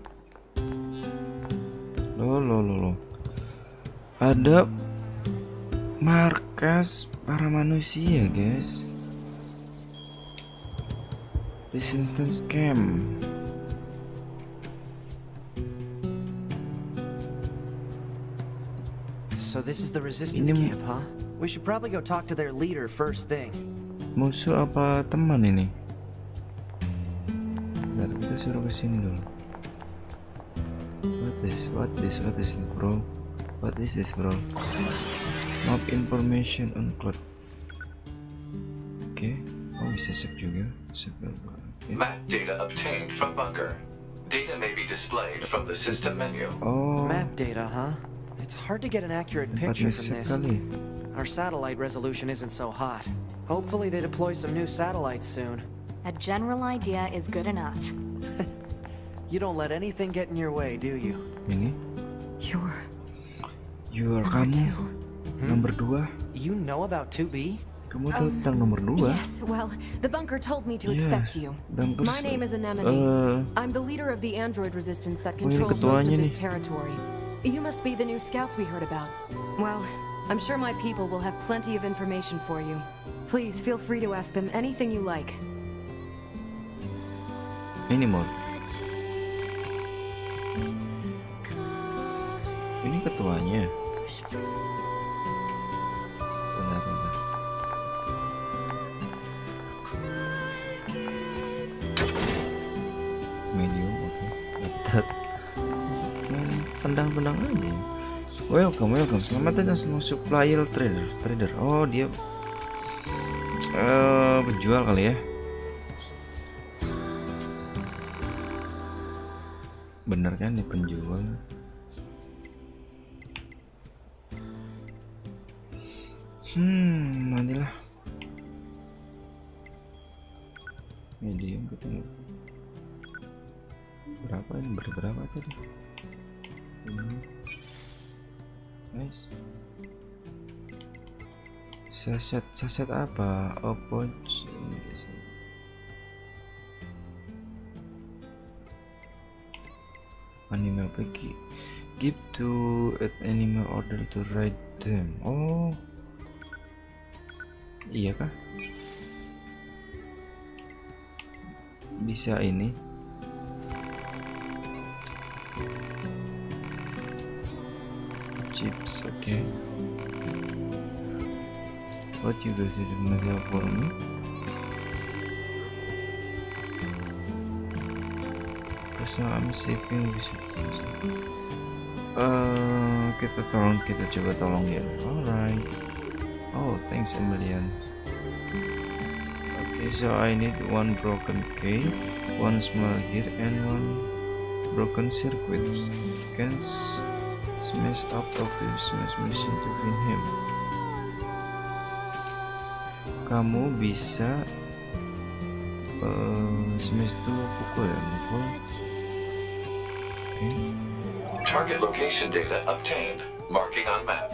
Loh. Ada markas para manusia, guys. Resistance camp. So this is the resistance camp, huh? We should probably go talk to their leader first thing. Musuh apa teman ini? Bentar, kita suruh kesini dulu. What is this, bro? What is this, bro? Map information on cloud. Oke. Oh, bisa save juga. Okay. Map data obtained from bunker. Data may be displayed from the system menu. Oh. Map data, huh? It's hard to get an accurate picture from this. Our satellite resolution isn't so hot. Hopefully they deploy some new satellites soon. A general idea is good enough. You don't let anything get in your way, do you? Ini? You're kamu nomor 2. You know about 2B? Kamu tahu tentang nomor 2? Yes, well, the bunker told me to expect you. My name is Anemone. I'm the leader of the android resistance that controls most of this territory. You must be the new scouts we heard about. Well, I'm sure my people will have plenty of information for you. Please feel free to ask them anything you like. Animal. Ini ketuanya. Bentar. berat. Tendang-tendang aja. Welcome. Selamat datang semua supplier trader. Oh, dia penjual kali ya. Bener kan nih penjual. Nantilah. Medium ketemu. Berapa tadi? Nice. Saset apa? Animal pergi. Give to an animal order to ride them. Oh, iya kah? Bisa ini. Chips, okay. What you guys did material for me? Personal I'm saving this. Kita coba tolong ya. Alright. Oh, thanks Emilian. Okay, so I need one broken key, one small gear, and one broken circuit. Can smash up of the smash machine to win him. Kamu bisa smash itu pukul ya, pukul. Okay. Target location data obtained. Marking on map.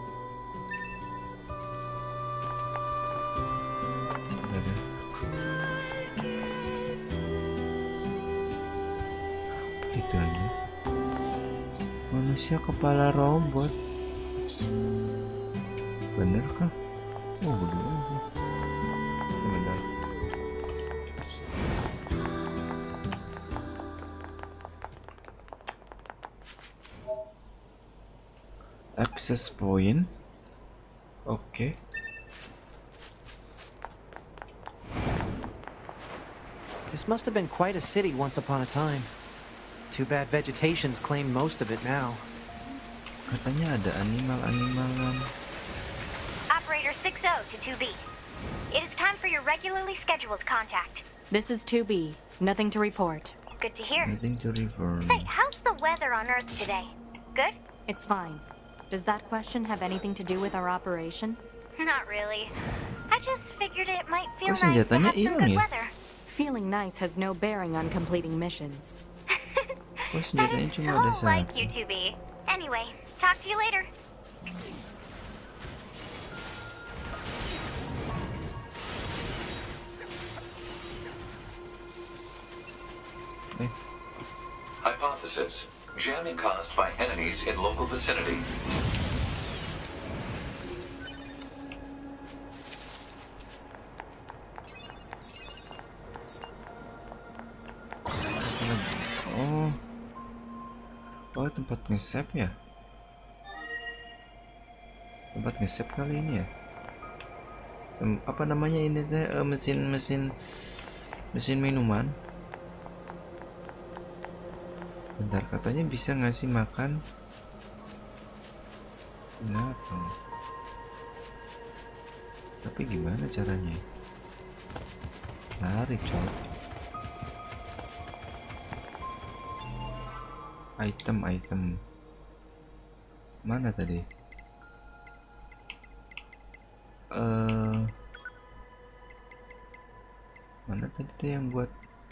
Itu aja. Manusia kepala robot. Bener kah? Oh, bodoh aja. Bentar. Access point. Oke. This must have been quite a city once upon a time. Too bad vegetation's claimed most of it now. Katanya ada animal-animalan. Operator 60 to 2B. It is time for your regularly scheduled contact. This is 2B. Nothing to report. Good to hear. Nothing to report. Say, how's the weather on Earth today? Good? It's fine. Does that question have anything to do with our operation? Not really. I just figured it might feel nice to have some good weather. Feeling nice has no bearing on completing missions. That is so like you to be. Anyway, talk to you later. Hypothesis: jamming caused by enemies in local vicinity. Oh, tempat nge-save ya? Tempat nge-save kali ini ya? Apa namanya ini teh? Mesin minuman. Bentar, katanya bisa ngasih makan. Kenapa? Tapi gimana caranya? Lari coy. Item mana tadi? Mana tadi tuh yang buat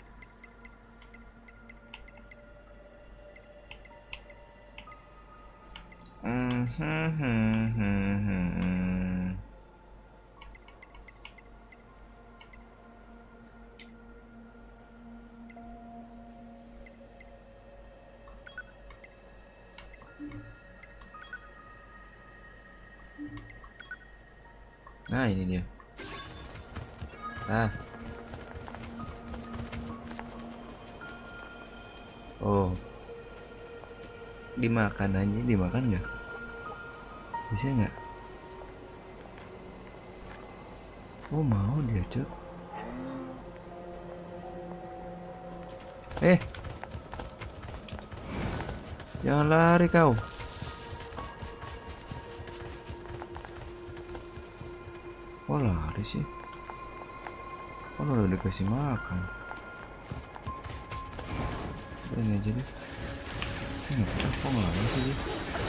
nah ini dia. Oh, dimakan aja, dimakan nggak? Bisa nggak? Oh, mau dia cek. Jangan lari kau. Oh lari sih. Oh udah dikasih makan. Ini aja deh. Kok lari sih dia?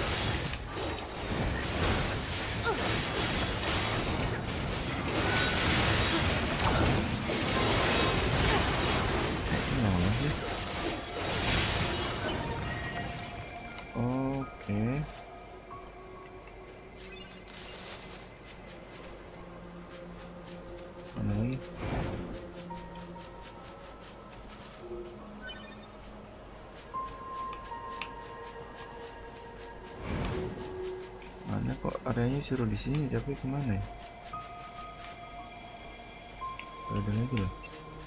Oke. Mana lagi? Mana kok areanya suruh di sini tapi kemana ya? Ada lagi loh.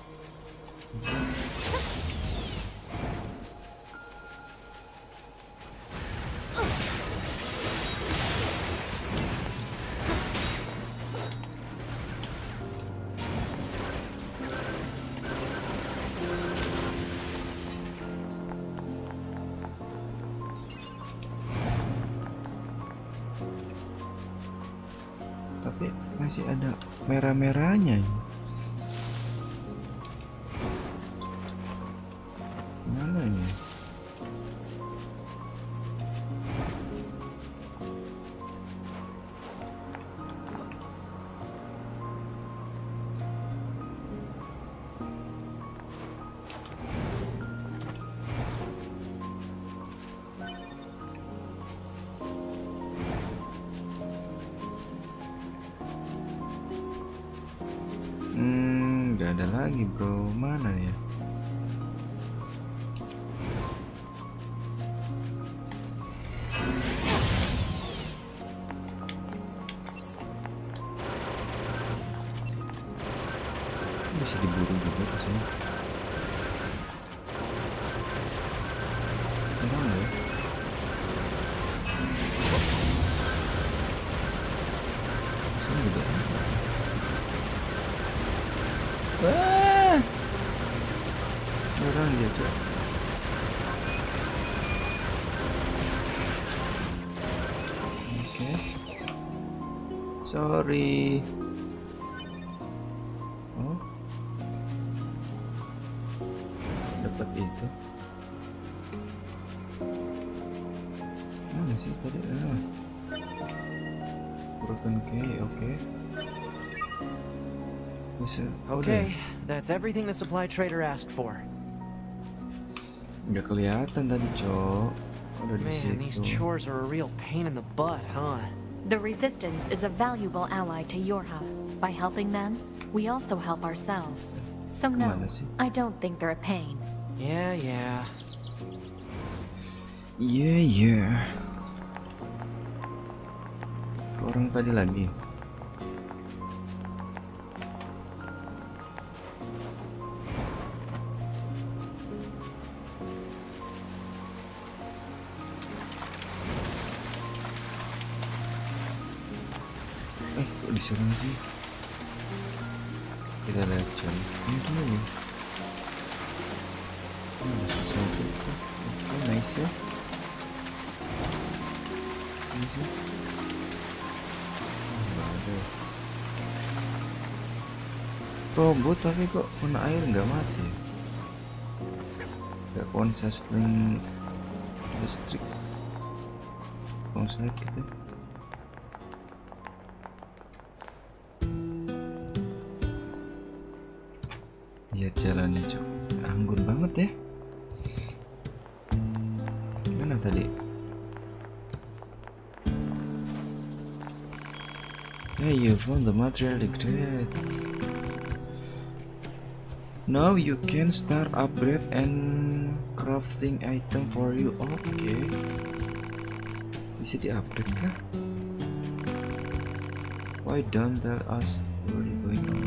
Tapi masih ada merah-merahnya ini. Mana ini? Gak ada lagi bro, mana ya? Bisa diburu juga kesini. Mana ya? Kesini juga. Wah, orang dia tuh. Oke, sorry. Oh, dapat itu. Mana sih tadi? Broken key, oke. Okay, that's everything the supply trader asked for. Nggak kelihatan tadi, Cok. Man, these chores are a real pain in the butt, huh? The Resistance is a valuable ally to your hub. By helping them, we also help ourselves. So no, I don't think they're a pain. Yeah. Orang tadi lagi. Kok diserang sih? Kita lihat cari ini dulu. Sesuatu itu. Oke, nice ya. Ini sih. Robot tapi kok kena air nggak mati? Gak konsisten listrik. Konslet gitu. Lihat jalannya Cok, anggun banget ya. Mana tadi? Yeah, you found the material crates. Now you can start upgrade and crafting item for you. Okay. Bisa di-upgrade kah? Why don't tell us what is going on?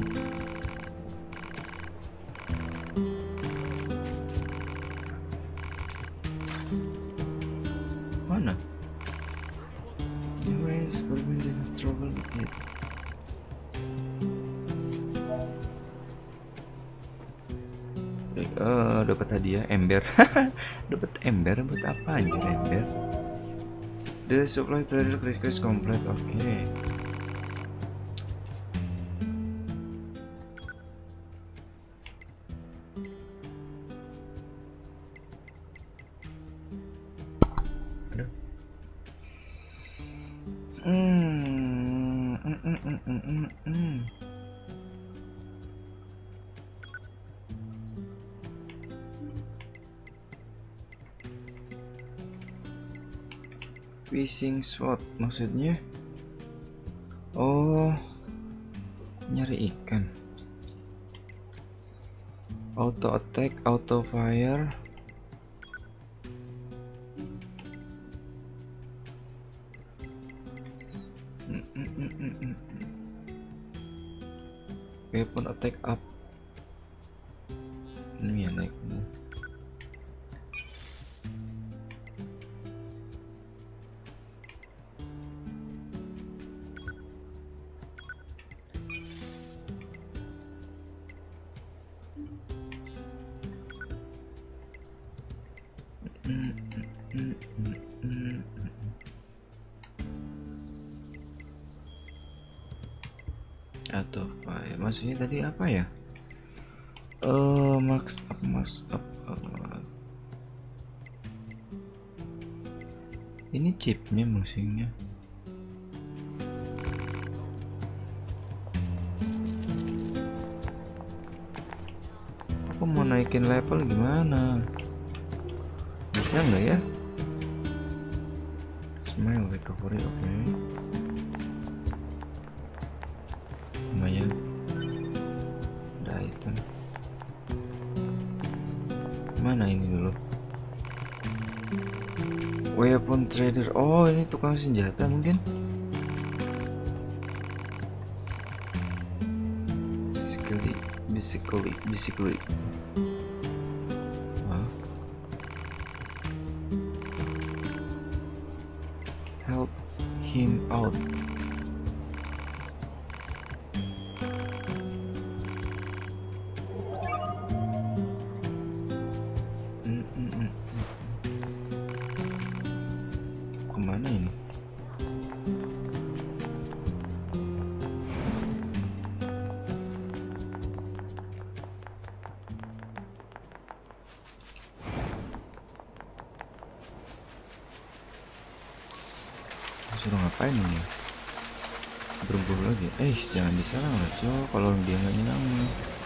Mana? Anyways, we're in trouble with it. dapat hadiah ember. Dapat ember buat apa anjir ember? The supply trader request complete. Oke. Fishing sword maksudnya? Oh, nyari ikan. Auto attack, auto fire. Weapon attack up. Ini ya naik. Atau apa ya? Maksudnya tadi apa ya? Max up. Ini chipnya maksudnya. Aku mau naikin level gimana? Bisa nggak ya? Smile recovery, oke. Lumayan. Ada item. Mana ini dulu? Weapon trader. Oh, ini tukang senjata mungkin. Basically. Help him out. Kemana ini? Suruh ngapain ini? Berburu lagi. Jangan diserang lah cok. Kalau dia nggak nyerang mah.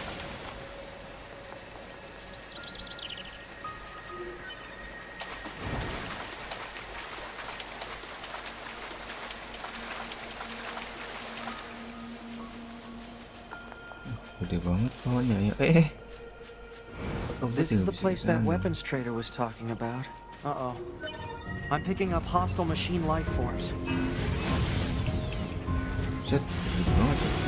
Gede banget pohonnya ya. This is the place that weapons trader was talking about. Uh-oh. I'm picking up hostile machine life forms. Set, gede banget ya.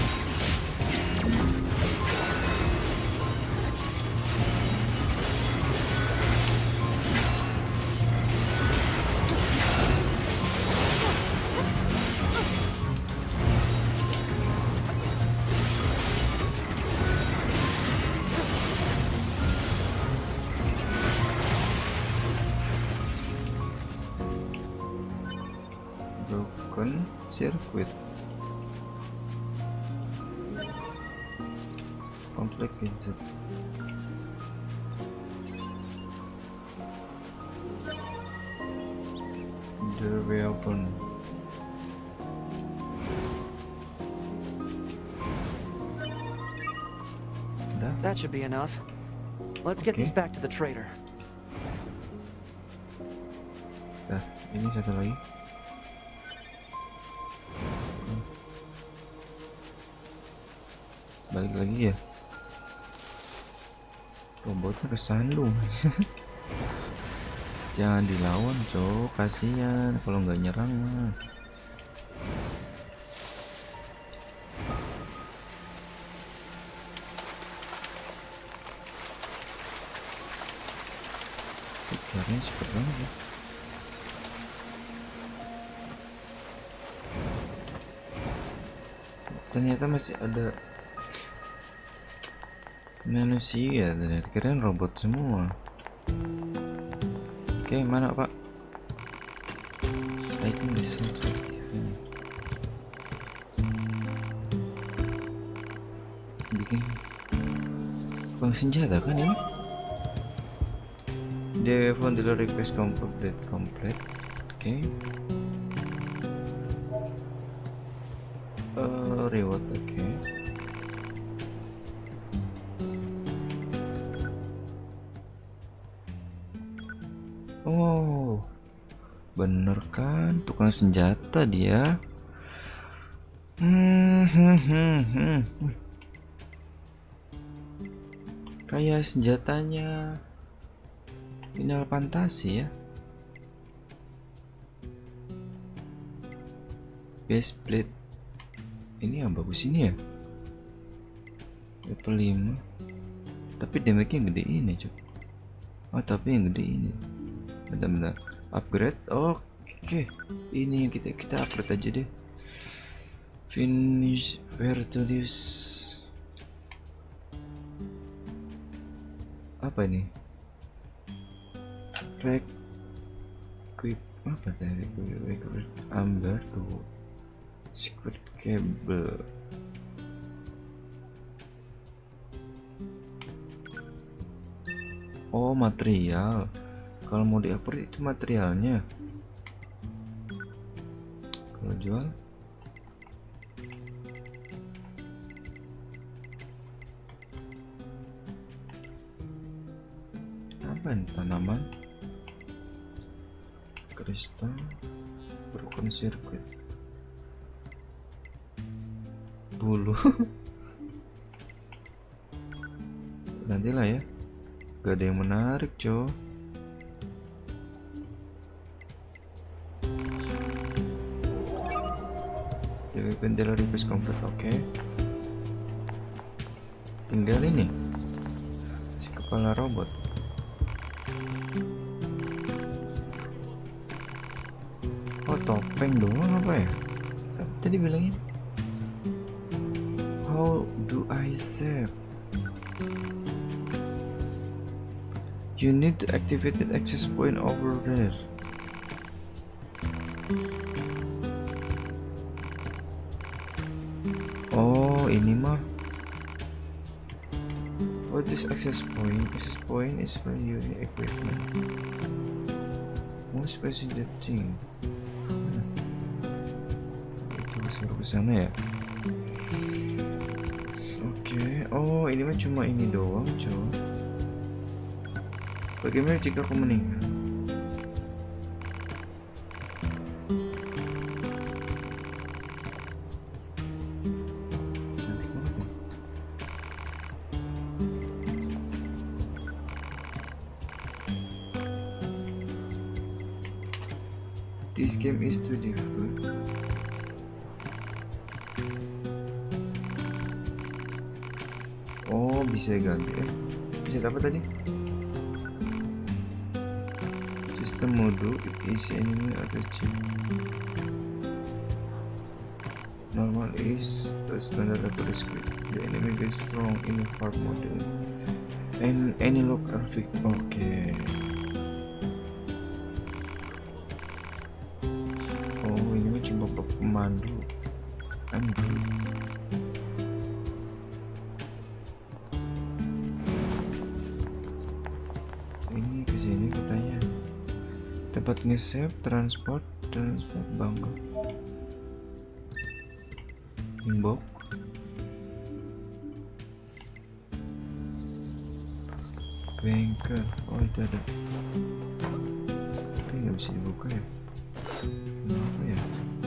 Broken circuit. Complete gadget. The weapon. That should be enough. Let's get these back to the trader. Nah, ini satu lagi. Balik lagi ya. Robotnya kesandung. Jangan dilawan cok, kasihan kalau nggak nyerang mah. Caranya cepet banget ya. Ternyata masih ada Manusia ternyata, keren robot semua. Oke, mana Pak? I think this is bikin bang senjata kan ini? The phone dealer request complete. Oke. Reward, oke. Oh, bener kan, tukang senjata dia. Kayak senjatanya Final Fantasy ya. Base Blade. Ini yang bagus ini ya. Level 5. Tapi damage-nya gede ini, Cuk. Oh, tapi yang gede ini. Bentar. Upgrade. Oke. Ini yang kita upgrade aja deh. Finish Vertulius. Apa ini? Quick apa tadi? Quick Amber tuh. Secret Cable. Oh, material. Kalau mau di-upgrade itu materialnya. Kalau jual apa ini? Tanaman, kristal, broken circuit, bulu. Nantilah ya, gak ada yang menarik, cow. Vendela request complete. Oke. Tinggal ini si kepala robot. Oh, topeng doang apa ya? Tadi bilangin how do I save? You need to activate the access point over there. Oh, ini mah. What is access point? Access point is for using equipment. Most specific thing. Kita suruh ke sana ya. Oke. Oh, ini mah cuma ini doang, cow. Bagaimana jika aku meninggal? This game is too difficult. Oh, bisa ganti ya. Bisa dapat tadi? Sistem mode is enemy atau chip. Normal is the standard level is quick. The enemy gets strong in the hard mode. And any lock are fixed. Okay. Pemandu ambil. Ini kesini katanya tempat nge-save, transport bangga. Inbox bengkel. Oh, itu ada, tapi nggak bisa dibuka ya. Kenapa ya?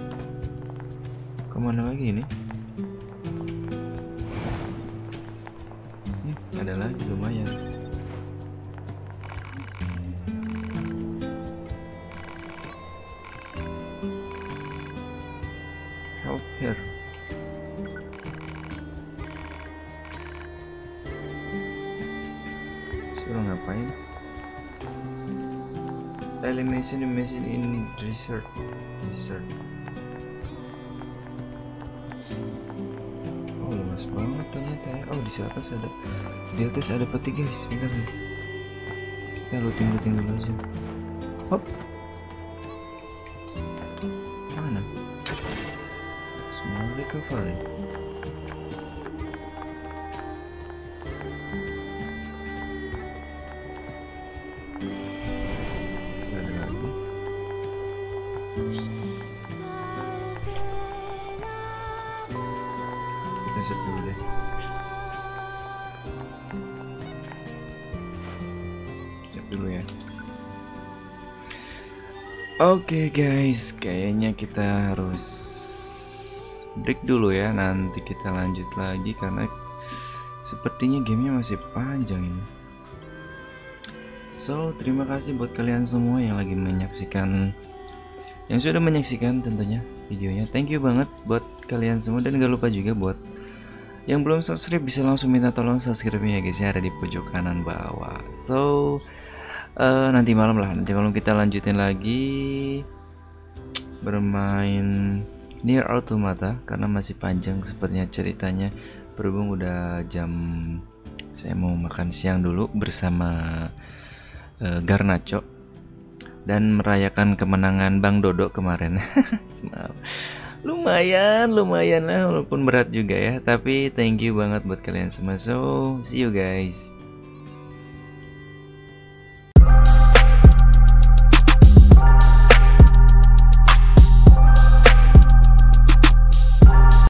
Kemana lagi ini? Ada lagi, lumayan. Help here. Suruh ngapain? Elimination the machine in desert. luas banget ternyata ya. Oh, di atas ada peti guys. Bentar guys, kita looting dulu aja. Hop, mana? Small recovery. Ada lagi. Kita set dulu deh. Set dulu ya. Oke guys, kayaknya kita harus break dulu ya. Nanti kita lanjut lagi karena sepertinya gamenya masih panjang ini. So, terima kasih buat kalian semua yang lagi menyaksikan, yang sudah menyaksikan tentunya videonya. Thank you banget buat kalian semua, dan gak lupa juga buat yang belum subscribe bisa langsung minta tolong subscribe-nya ya guys ya, ada di pojok kanan bawah. So, nanti malam kita lanjutin lagi bermain Nier Automata karena masih panjang sepertinya ceritanya. Berhubung udah jam, saya mau makan siang dulu bersama Garnacho dan merayakan kemenangan Bang Dodo kemarin. lumayan lah, walaupun berat juga ya, tapi thank you banget buat kalian semua. So see you guys.